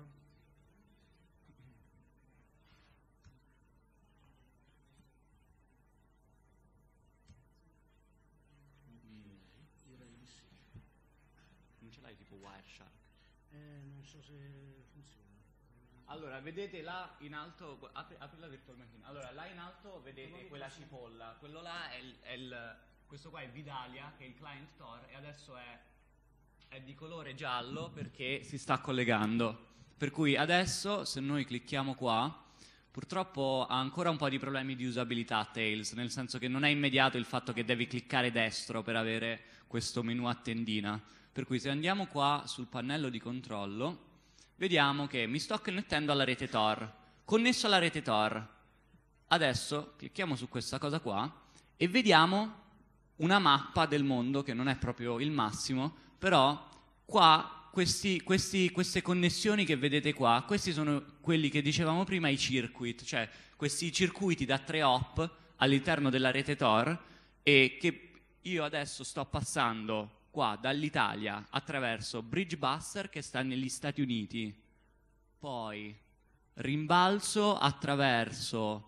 Direi di sì. Non ce l'hai tipo Wireshark? Eh, non so se funziona. Allora, vedete là in alto, gu- apri, apri la virtual machine. Allora, là in alto vedete Quello quella che posso- cipolla. Quello là è il, è il- questo qua è Vidalia, che è il client Tor, e adesso è, è di colore giallo perché si sta collegando. Per cui adesso, se noi clicchiamo qua, purtroppo ha ancora un po' di problemi di usabilità Tails, nel senso che non è immediato il fatto che devi cliccare destro per avere questo menu a tendina. Per cui se andiamo qua sul pannello di controllo, vediamo che mi sto connettendo alla rete Tor, connesso alla rete Tor. Adesso clicchiamo su questa cosa qua e vediamo una mappa del mondo che non è proprio il massimo, però qua questi, questi, queste connessioni che vedete qua, questi sono quelli che dicevamo prima, i circuit, cioè questi circuiti da tre hop all'interno della rete Tor, e che io adesso sto passando qua dall'Italia attraverso Bridge Buster che sta negli Stati Uniti, poi rimbalzo attraverso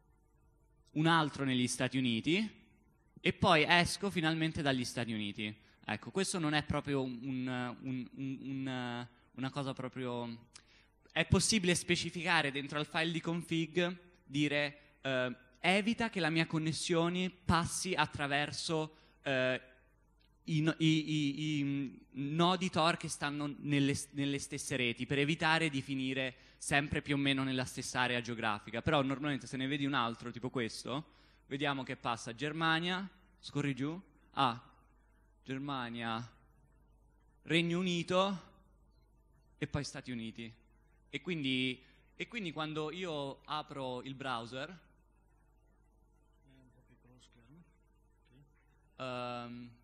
un altro negli Stati Uniti e poi esco finalmente dagli Stati Uniti. Ecco, questo non è proprio un, un, un, un, una cosa proprio... È possibile specificare dentro al file di config, dire eh, evita che la mia connessione passi attraverso eh, i, no- i, i, i nodi Tor che stanno nelle, nelle stesse reti, per evitare di finire sempre più o meno nella stessa area geografica. Però normalmente se ne vedi un altro, tipo questo, vediamo che passa Germania, scorri giù, ah, Germania, Regno Unito e poi Stati Uniti. E quindi, e quindi quando io apro il browser, È un po' piccolo lo schermo. Ok. ehm, Allora,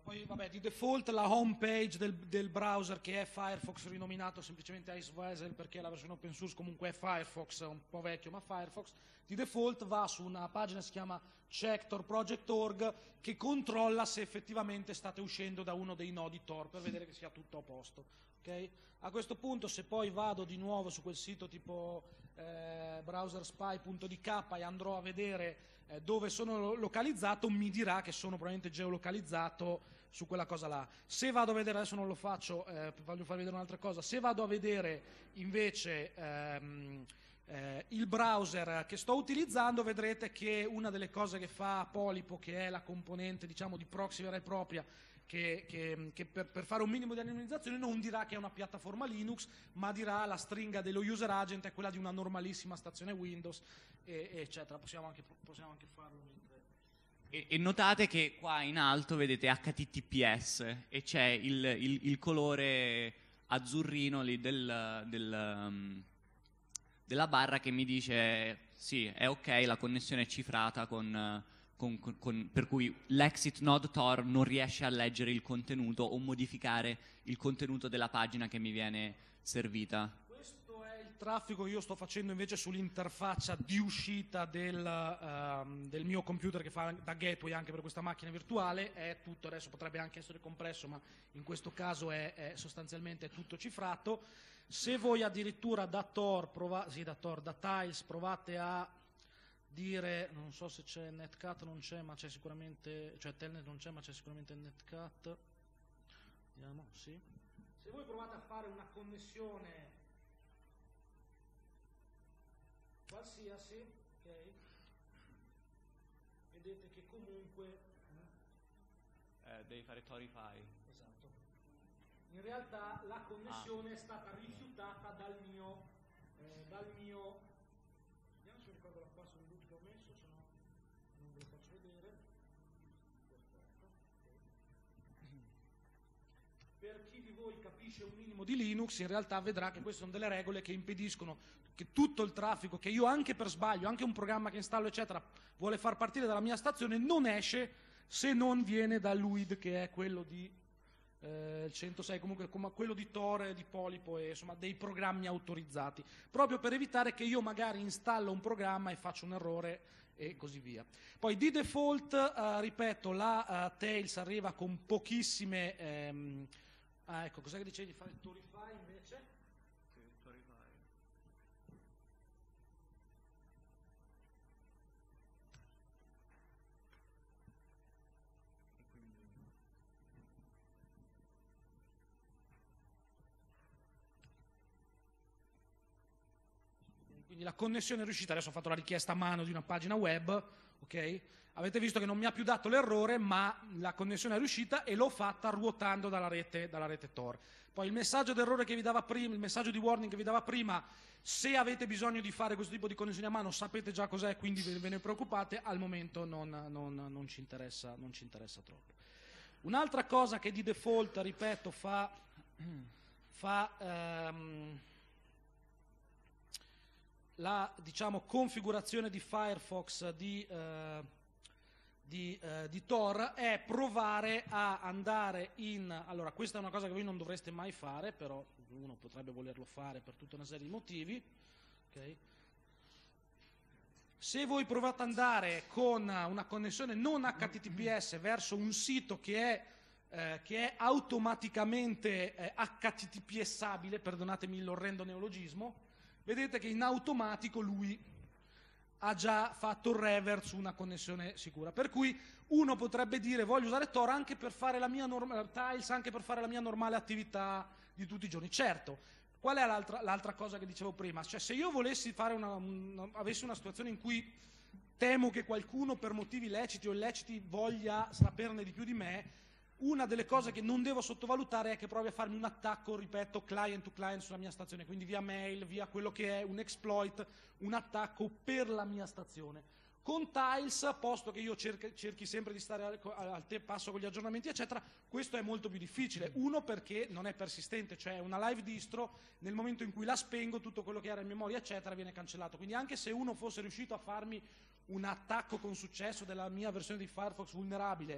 Poi vabbè, di default la home page del, del browser, che è Firefox rinominato semplicemente Icewesel perché la versione open source comunque è Firefox, è un po' vecchio ma Firefox, di default va su una pagina che si chiama check tor project punto org, che controlla se effettivamente state uscendo da uno dei nodi Tor per vedere che sia tutto a posto. Okay? A questo punto, se poi vado di nuovo su quel sito tipo eh, browserspy punto d k e andrò a vedere eh, dove sono localizzato, mi dirà che sono probabilmente geolocalizzato su quella cosa là. Se vado a vedere, adesso non lo faccio, eh, voglio farvi vedere un'altra cosa, se vado a vedere invece ehm, eh, il browser che sto utilizzando, vedrete che una delle cose che fa Polipo, che è la componente diciamo di proxy vera e propria, che, che, che per, per fare un minimo di anonimizzazione non dirà che è una piattaforma Linux, ma dirà la stringa dello user agent è quella di una normalissima stazione Windows, e, eccetera. Possiamo anche, possiamo anche farlo mentre... E, e notate che qua in alto vedete H T T P S e c'è il, il, il colore azzurrino lì del, del, um, della barra che mi dice sì, è ok, la connessione è cifrata con, con, con, con, per cui l'exit node Tor non riesce a leggere il contenuto o modificare il contenuto della pagina che mi viene servita. Questo è il traffico che io sto facendo invece sull'interfaccia di uscita del, uh, del mio computer, che fa da gateway anche per questa macchina virtuale. È tutto, adesso potrebbe anche essere compresso, ma in questo caso è, è sostanzialmente tutto cifrato. Se voi addirittura da Tor, prova, sì, da Tor, da Tiles provate a dire, non so se c'è Netcat, non c'è, ma c'è sicuramente, cioè Telnet non c'è, ma c'è sicuramente Netcat. Vediamo, sì. Se voi provate a fare una connessione qualsiasi, ok, vedete che comunque eh, devi fare Torify. esatto, in realtà la connessione ah. è stata rifiutata dal mio eh, dal mio vediamo se mi ricordo la password root che ho messo, se no non ve lo faccio vedere. Perfetto, okay. Per chi di voi capisce un minimo di Linux, in realtà vedrà che queste sono delle regole che impediscono che tutto il traffico che io anche per sbaglio, anche un programma che installo eccetera, vuole far partire dalla mia stazione, non esce se non viene dall'U I D, che è quello di eh, centosei, comunque come quello di Tor, di Polipo e insomma dei programmi autorizzati, proprio per evitare che io magari installo un programma e faccio un errore e così via. Poi di default, eh, ripeto, la uh, Tails arriva con pochissime ehm, ah, ecco, cos'è che dicevi di fare il Torify invece? Quindi la connessione è riuscita, adesso ho fatto la richiesta a mano di una pagina web, ok? Avete visto che non mi ha più dato l'errore, ma la connessione è riuscita e l'ho fatta ruotando dalla rete, dalla rete Tor. Poi il messaggio d'errore che vi dava prima, il messaggio di warning che vi dava prima, se avete bisogno di fare questo tipo di connessioni a mano sapete già cos'è, quindi ve ne preoccupate, al momento non, non, non, ci interessa, non ci interessa troppo. Un'altra cosa che di default, ripeto, fa... fa ehm, la diciamo, configurazione di Firefox di, eh, di, eh, di Tor è provare a andare in... Allora, questa è una cosa che voi non dovreste mai fare, però uno potrebbe volerlo fare per tutta una serie di motivi. Okay. Se voi provate ad andare con una connessione non H T T P S verso un sito che è, eh, che è automaticamente eh, H T T P S-abile, perdonatemi l'orrendo neologismo, vedete che in automatico lui ha già fatto il revert su una connessione sicura. Per cui uno potrebbe dire voglio usare Tor anche per fare la mia normale, Tiles anche per fare la mia normale attività di tutti i giorni. Certo, qual è l'altra, l'altra cosa che dicevo prima? Cioè se io volessi fare una, una, avessi una situazione in cui temo che qualcuno per motivi leciti o illeciti voglia saperne di più di me, una delle cose che non devo sottovalutare è che provi a farmi un attacco, ripeto, client to client sulla mia stazione, quindi via mail, via quello che è un exploit, un attacco per la mia stazione. Con Tiles, posto che io cerchi, cerchi sempre di stare al, al passo con gli aggiornamenti, eccetera, questo è molto più difficile. Uno, perché non è persistente, cioè una live distro, nel momento in cui la spengo, tutto quello che era in memoria, eccetera, viene cancellato. Quindi anche se uno fosse riuscito a farmi un attacco con successo della mia versione di Firefox vulnerabile,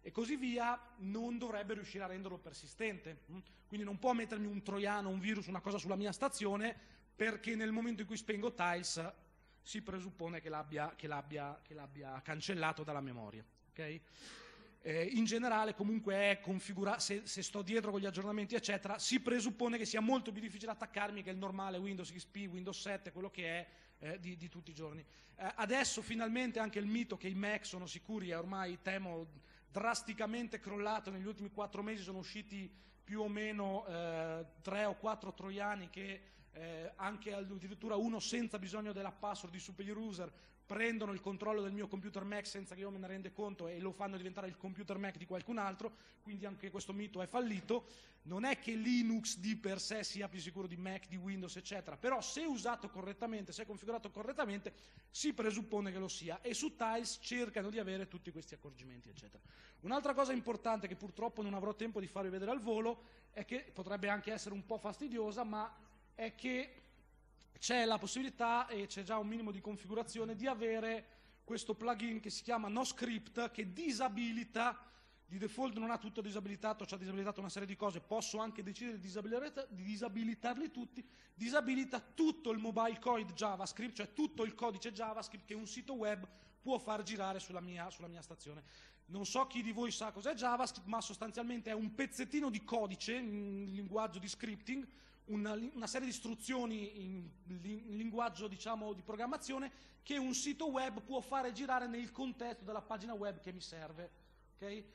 e così via, non dovrebbe riuscire a renderlo persistente. Quindi non può mettermi un troiano, un virus, una cosa sulla mia stazione, perché nel momento in cui spengo Tiles si presuppone che l'abbia, che l'abbia, che l'abbia cancellato dalla memoria. Okay? Eh, in generale comunque è configurato, se, se sto dietro con gli aggiornamenti eccetera, si presuppone che sia molto più difficile attaccarmi che il normale Windows X P, Windows sette, quello che è eh, di, di tutti i giorni. Eh, adesso finalmente anche il mito che i Mac sono sicuri è ormai, temo, drasticamente crollato. Negli ultimi quattro mesi sono usciti più o meno eh, tre o quattro troiani che eh, anche addirittura uno senza bisogno della password di super user prendono il controllo del mio computer Mac senza che io me ne renda conto e lo fanno diventare il computer Mac di qualcun altro, quindi anche questo mito è fallito. Non è che Linux di per sé sia più sicuro di Mac, di Windows eccetera, però se usato correttamente, se configurato correttamente, si presuppone che lo sia, e su Tiles cercano di avere tutti questi accorgimenti eccetera. Un'altra cosa importante che purtroppo non avrò tempo di farvi vedere al volo è che potrebbe anche essere un po' fastidiosa, ma è che c'è la possibilità, e c'è già un minimo di configurazione, di avere questo plugin che si chiama NoScript, che disabilita, di default non ha tutto disabilitato, ci ha disabilitato una serie di cose, posso anche decidere di, di disabilitarli tutti, disabilita tutto il mobile code JavaScript, cioè tutto il codice JavaScript che un sito web può far girare sulla mia, sulla mia stazione. Non so chi di voi sa cos'è JavaScript, ma sostanzialmente è un pezzettino di codice in linguaggio di scripting, Una, una serie di istruzioni in, in linguaggio, diciamo, di programmazione che un sito web può fare girare nel contesto della pagina web che mi serve. Okay?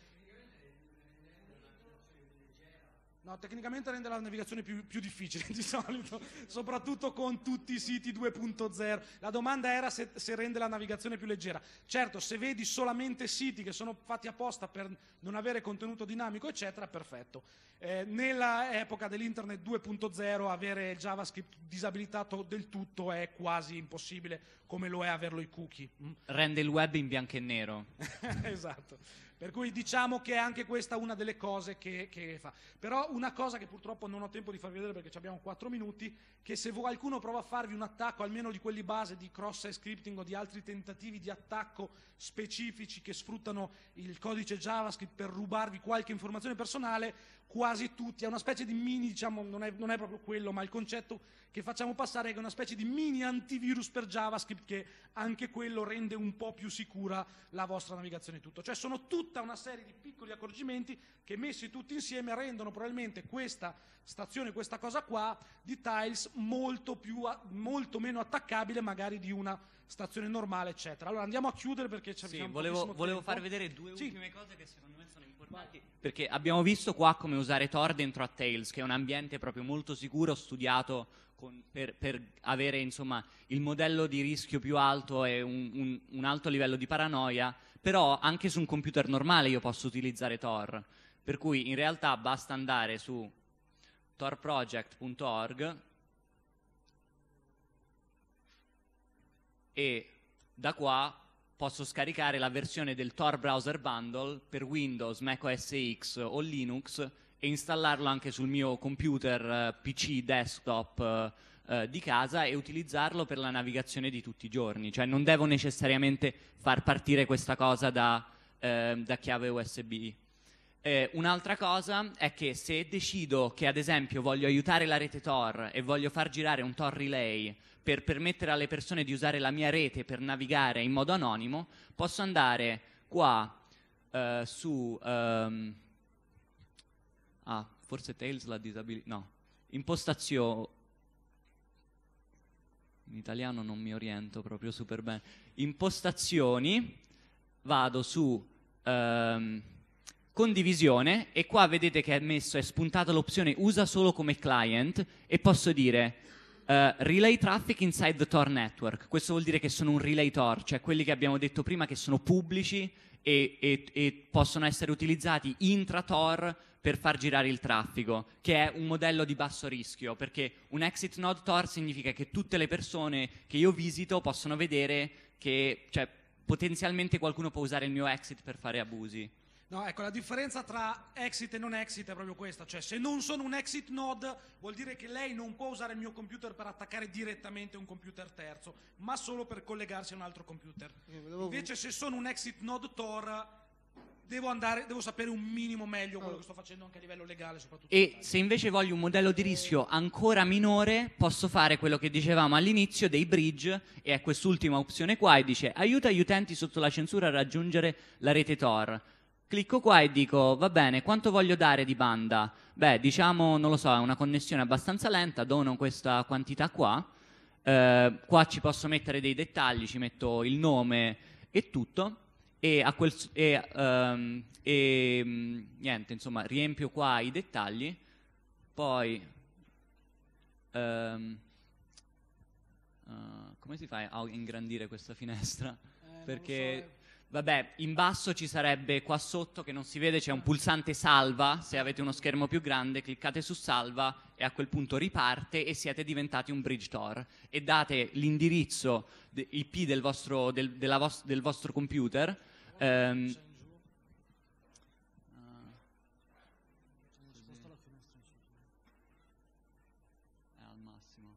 No, tecnicamente rende la navigazione più, più difficile di solito, soprattutto con tutti i siti due punto zero. La domanda era se, se rende la navigazione più leggera. Certo, se vedi solamente siti che sono fatti apposta per non avere contenuto dinamico, eccetera, perfetto. Eh, nella epoca dell'internet due punto zero avere il JavaScript disabilitato del tutto è quasi impossibile, come lo è averlo i cookie. Mm? Rende il web in bianco e nero. Esatto. Per cui diciamo che è anche questa una delle cose che, che fa. Però una cosa che purtroppo non ho tempo di farvi vedere perché abbiamo quattro minuti, che se qualcuno prova a farvi un attacco, almeno di quelli base di cross-site scripting o di altri tentativi di attacco specifici che sfruttano il codice JavaScript per rubarvi qualche informazione personale, quasi tutti, è una specie di mini, diciamo, non è, non è proprio quello, ma il concetto che facciamo passare è che è una specie di mini antivirus per JavaScript, che anche quello rende un po' più sicura la vostra navigazione e tutto. Cioè sono tutta una serie di piccoli accorgimenti che messi tutti insieme rendono probabilmente questa stazione, questa cosa qua di Tiles molto, più, molto meno attaccabile magari di una stazione normale eccetera. Allora andiamo a chiudere perché ci sì, volevo, volevo far vedere due sì. ultime cose che secondo me sono importanti, perché abbiamo visto qua come usare Tor dentro a Tails, che è un ambiente proprio molto sicuro, studiato con, per, per avere insomma il modello di rischio più alto e un, un, un alto livello di paranoia. Però anche su un computer normale io posso utilizzare Tor, per cui in realtà basta andare su tor project punto org e da qua posso scaricare la versione del Tor Browser Bundle per Windows, Mac O S X o Linux e installarlo anche sul mio computer eh, P C desktop eh, eh, di casa e utilizzarlo per la navigazione di tutti i giorni. Cioè non devo necessariamente far partire questa cosa da, eh, da chiave U S B. Eh, un'altra cosa è che se decido che ad esempio voglio aiutare la rete Tor e voglio far girare un Tor Relay per permettere alle persone di usare la mia rete per navigare in modo anonimo, posso andare qua eh, su um, ah, forse Tails la disabilità, no, impostazione, in italiano non mi oriento proprio super bene, impostazioni, vado su um, condivisione e qua vedete che è messo, è spuntata l'opzione usa solo come client e posso dire uh, relay traffic inside the Tor network. Questo vuol dire che sono un relay Tor, cioè quelli che abbiamo detto prima che sono pubblici e, e, e possono essere utilizzati intra Tor per far girare il traffico, che è un modello di basso rischio, perché un exit node Tor significa che tutte le persone che io visito possono vedere che, cioè, potenzialmente qualcuno può usare il mio exit per fare abusi. No, ecco, la differenza tra exit e non exit è proprio questa, cioè se non sono un exit node vuol dire che lei non può usare il mio computer per attaccare direttamente un computer terzo, ma solo per collegarsi a un altro computer. Invece se sono un exit node Tor devo andare, devo sapere un minimo meglio quello che sto facendo anche a livello legale soprattutto. E se invece voglio un modello di rischio ancora minore, posso fare quello che dicevamo all'inizio dei bridge, e è quest'ultima opzione qua, e dice aiuta gli utenti sotto la censura a raggiungere la rete Tor. Clicco qua e dico, va bene, quanto voglio dare di banda? Beh, diciamo, non lo so, è una connessione abbastanza lenta, dono questa quantità qua. Eh, qua ci posso mettere dei dettagli, ci metto il nome e tutto. E, a quel, e, um, e um, niente, insomma, riempio qua i dettagli, poi um, uh, come si fa a ingrandire questa finestra? Eh, Perché vabbè, in basso ci sarebbe qua sotto che non si vede, c'è un pulsante salva. Se avete uno schermo più grande cliccate su salva e a quel punto riparte e siete diventati un bridge Tor e date l'indirizzo I P del vostro, del, della vos- del vostro computer. Um, è al massimo.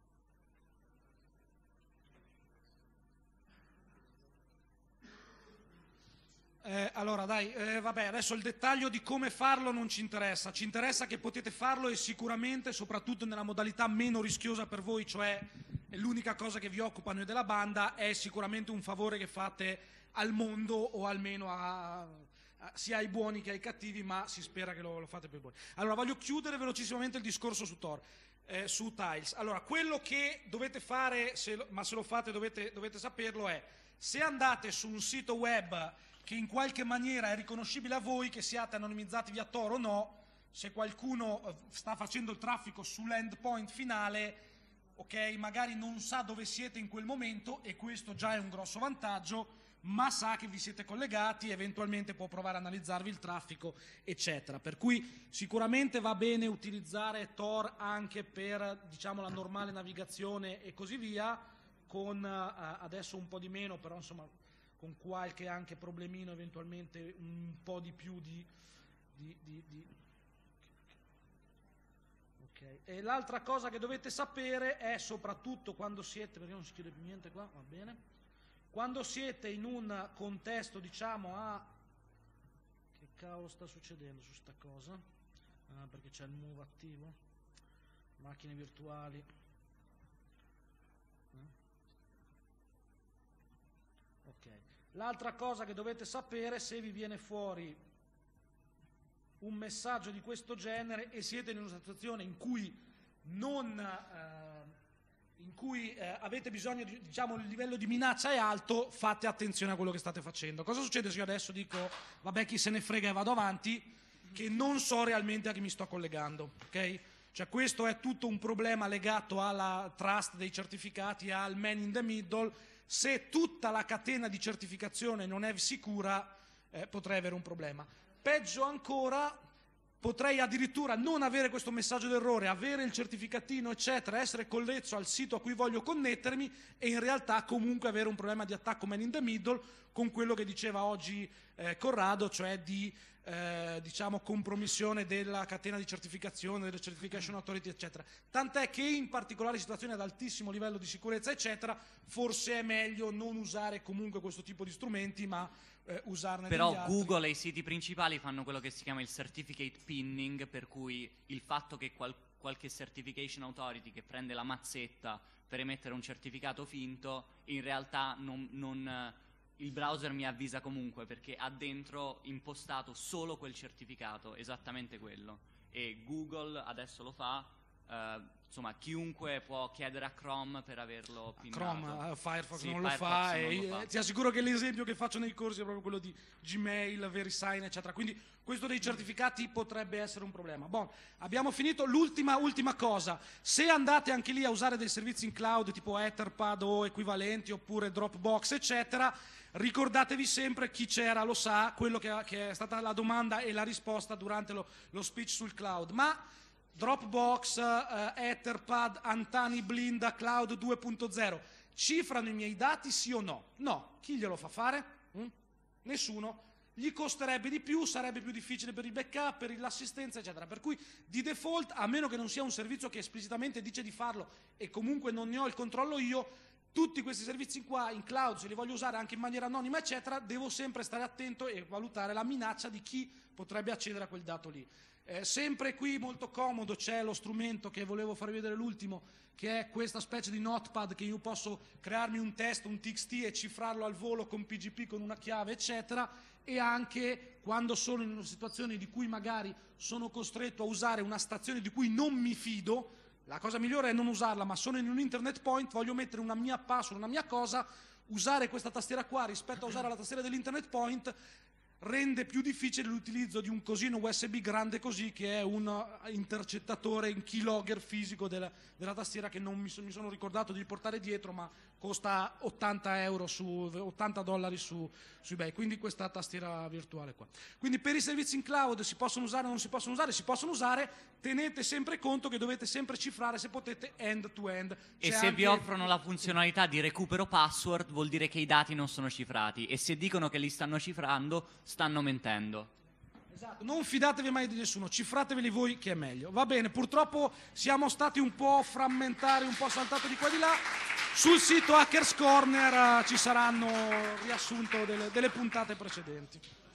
Eh, allora dai, eh, vabbè, adesso il dettaglio di come farlo non ci interessa, ci interessa che potete farlo e sicuramente, soprattutto nella modalità meno rischiosa per voi, cioè l'unica cosa che vi occupa noi della banda, è sicuramente un favore che fate al mondo o almeno a, a, sia ai buoni che ai cattivi, ma si spera che lo, lo fate per buoni. Allora voglio chiudere velocissimamente il discorso su Tor, eh, su Tiles. Allora quello che dovete fare, se lo, ma se lo fate dovete, dovete saperlo, è se andate su un sito web che in qualche maniera è riconoscibile a voi, che siate anonimizzati via Tor o no, se qualcuno sta facendo il traffico sull'endpoint finale, ok, magari non sa dove siete in quel momento e questo già è un grosso vantaggio, ma sa che vi siete collegati, eventualmente può provare a analizzarvi il traffico, eccetera. Per cui sicuramente va bene utilizzare Tor anche per, diciamo, la normale navigazione e così via, con uh, adesso un po' di meno, però insomma con qualche anche problemino, eventualmente un po' di più di... di, di, di... Okay. E l'altra cosa che dovete sapere è, soprattutto quando siete, perché non si chiude più niente qua, va bene, quando siete in un contesto, diciamo, a... che cavolo sta succedendo su sta cosa? Ah, perché c'è il move attivo, macchine virtuali. Ok. L'altra cosa che dovete sapere, se vi viene fuori un messaggio di questo genere e siete in una situazione in cui non eh, in cui eh, avete bisogno di, diciamo, il livello di minaccia è alto, fate attenzione a quello che state facendo. Cosa succede se io adesso dico vabbè, chi se ne frega e vado avanti, che non so realmente a chi mi sto collegando, ok? Cioè questo è tutto un problema legato alla trust dei certificati, al man in the middle. Se tutta la catena di certificazione non è sicura, eh, potrei avere un problema. Peggio ancora, potrei addirittura non avere questo messaggio d'errore, avere il certificatino, eccetera, essere collesso al sito a cui voglio connettermi e in realtà comunque avere un problema di attacco man in the middle, con quello che diceva oggi eh, Corrado, cioè di eh, diciamo compromissione della catena di certificazione, delle certification authority, eccetera. Tant'è che in particolari situazioni ad altissimo livello di sicurezza, eccetera, forse è meglio non usare comunque questo tipo di strumenti, ma eh, usarne Però degli altri. Google e i siti principali fanno quello che si chiama il certificate pinning, per cui il fatto che qual- qualche certification authority che prende la mazzetta per emettere un certificato finto, in realtà non, non, il browser mi avvisa comunque, perché ha dentro impostato solo quel certificato, esattamente quello. E Google adesso lo fa, eh, insomma chiunque può chiedere a Chrome per averlo pinnato. Chrome, uh, Firefox Sì, non Firefox lo fa, non e lo fa. ti assicuro che l'esempio che faccio nei corsi è proprio quello di Gmail, VeriSign, eccetera. Quindi questo dei certificati potrebbe essere un problema. Bon, abbiamo finito. L'ultima ultima cosa, se andate anche lì a usare dei servizi in cloud tipo Etherpad o equivalenti, oppure Dropbox, eccetera, ricordatevi sempre, chi c'era lo sa, quello che, che è stata la domanda e la risposta durante lo, lo speech sul cloud, ma Dropbox, uh, Etherpad, Antani, Blinda, Cloud due punto zero cifrano i miei dati sì o no? No. Chi glielo fa fare? Mm? Nessuno. Gli costerebbe di più, sarebbe più difficile per il backup, per l'assistenza, eccetera. Per cui di default, a meno che non sia un servizio che esplicitamente dice di farlo e comunque non ne ho il controllo io, tutti questi servizi qua in cloud, se li voglio usare anche in maniera anonima, eccetera, devo sempre stare attento e valutare la minaccia di chi potrebbe accedere a quel dato lì. Eh, sempre qui molto comodo c'è lo strumento che volevo farvi vedere l'ultimo, che è questa specie di notepad che io posso crearmi un testo, un T X T e cifrarlo al volo con P G P, con una chiave, eccetera, e anche quando sono in una situazione di cui magari sono costretto a usare una stazione di cui non mi fido, la cosa migliore è non usarla, ma sono in un internet point, voglio mettere una mia password, una mia cosa, usare questa tastiera qua rispetto a usare la tastiera dell'internet point rende più difficile l'utilizzo di un cosino U S B grande così, che è un intercettatore in keylogger fisico della, della tastiera, che non mi, so, mi sono ricordato di portare dietro, ma costa ottanta euro su, ottanta dollari su, su eBay, quindi questa tastiera virtuale qua. Quindi per i servizi in cloud si possono usare o non si possono usare? Si possono usare, tenete sempre conto che dovete sempre cifrare, se potete, end to end. E C'è se anche... vi offrono la funzionalità di recupero password, vuol dire che i dati non sono cifrati, e se dicono che li stanno cifrando, stanno mentendo. Esatto, non fidatevi mai di nessuno, cifrateveli voi che è meglio. Va bene, purtroppo siamo stati un po' frammentari, un po' saltati di qua e di là. Sul sito Hackers Corner uh, ci saranno riassunto delle, delle puntate precedenti.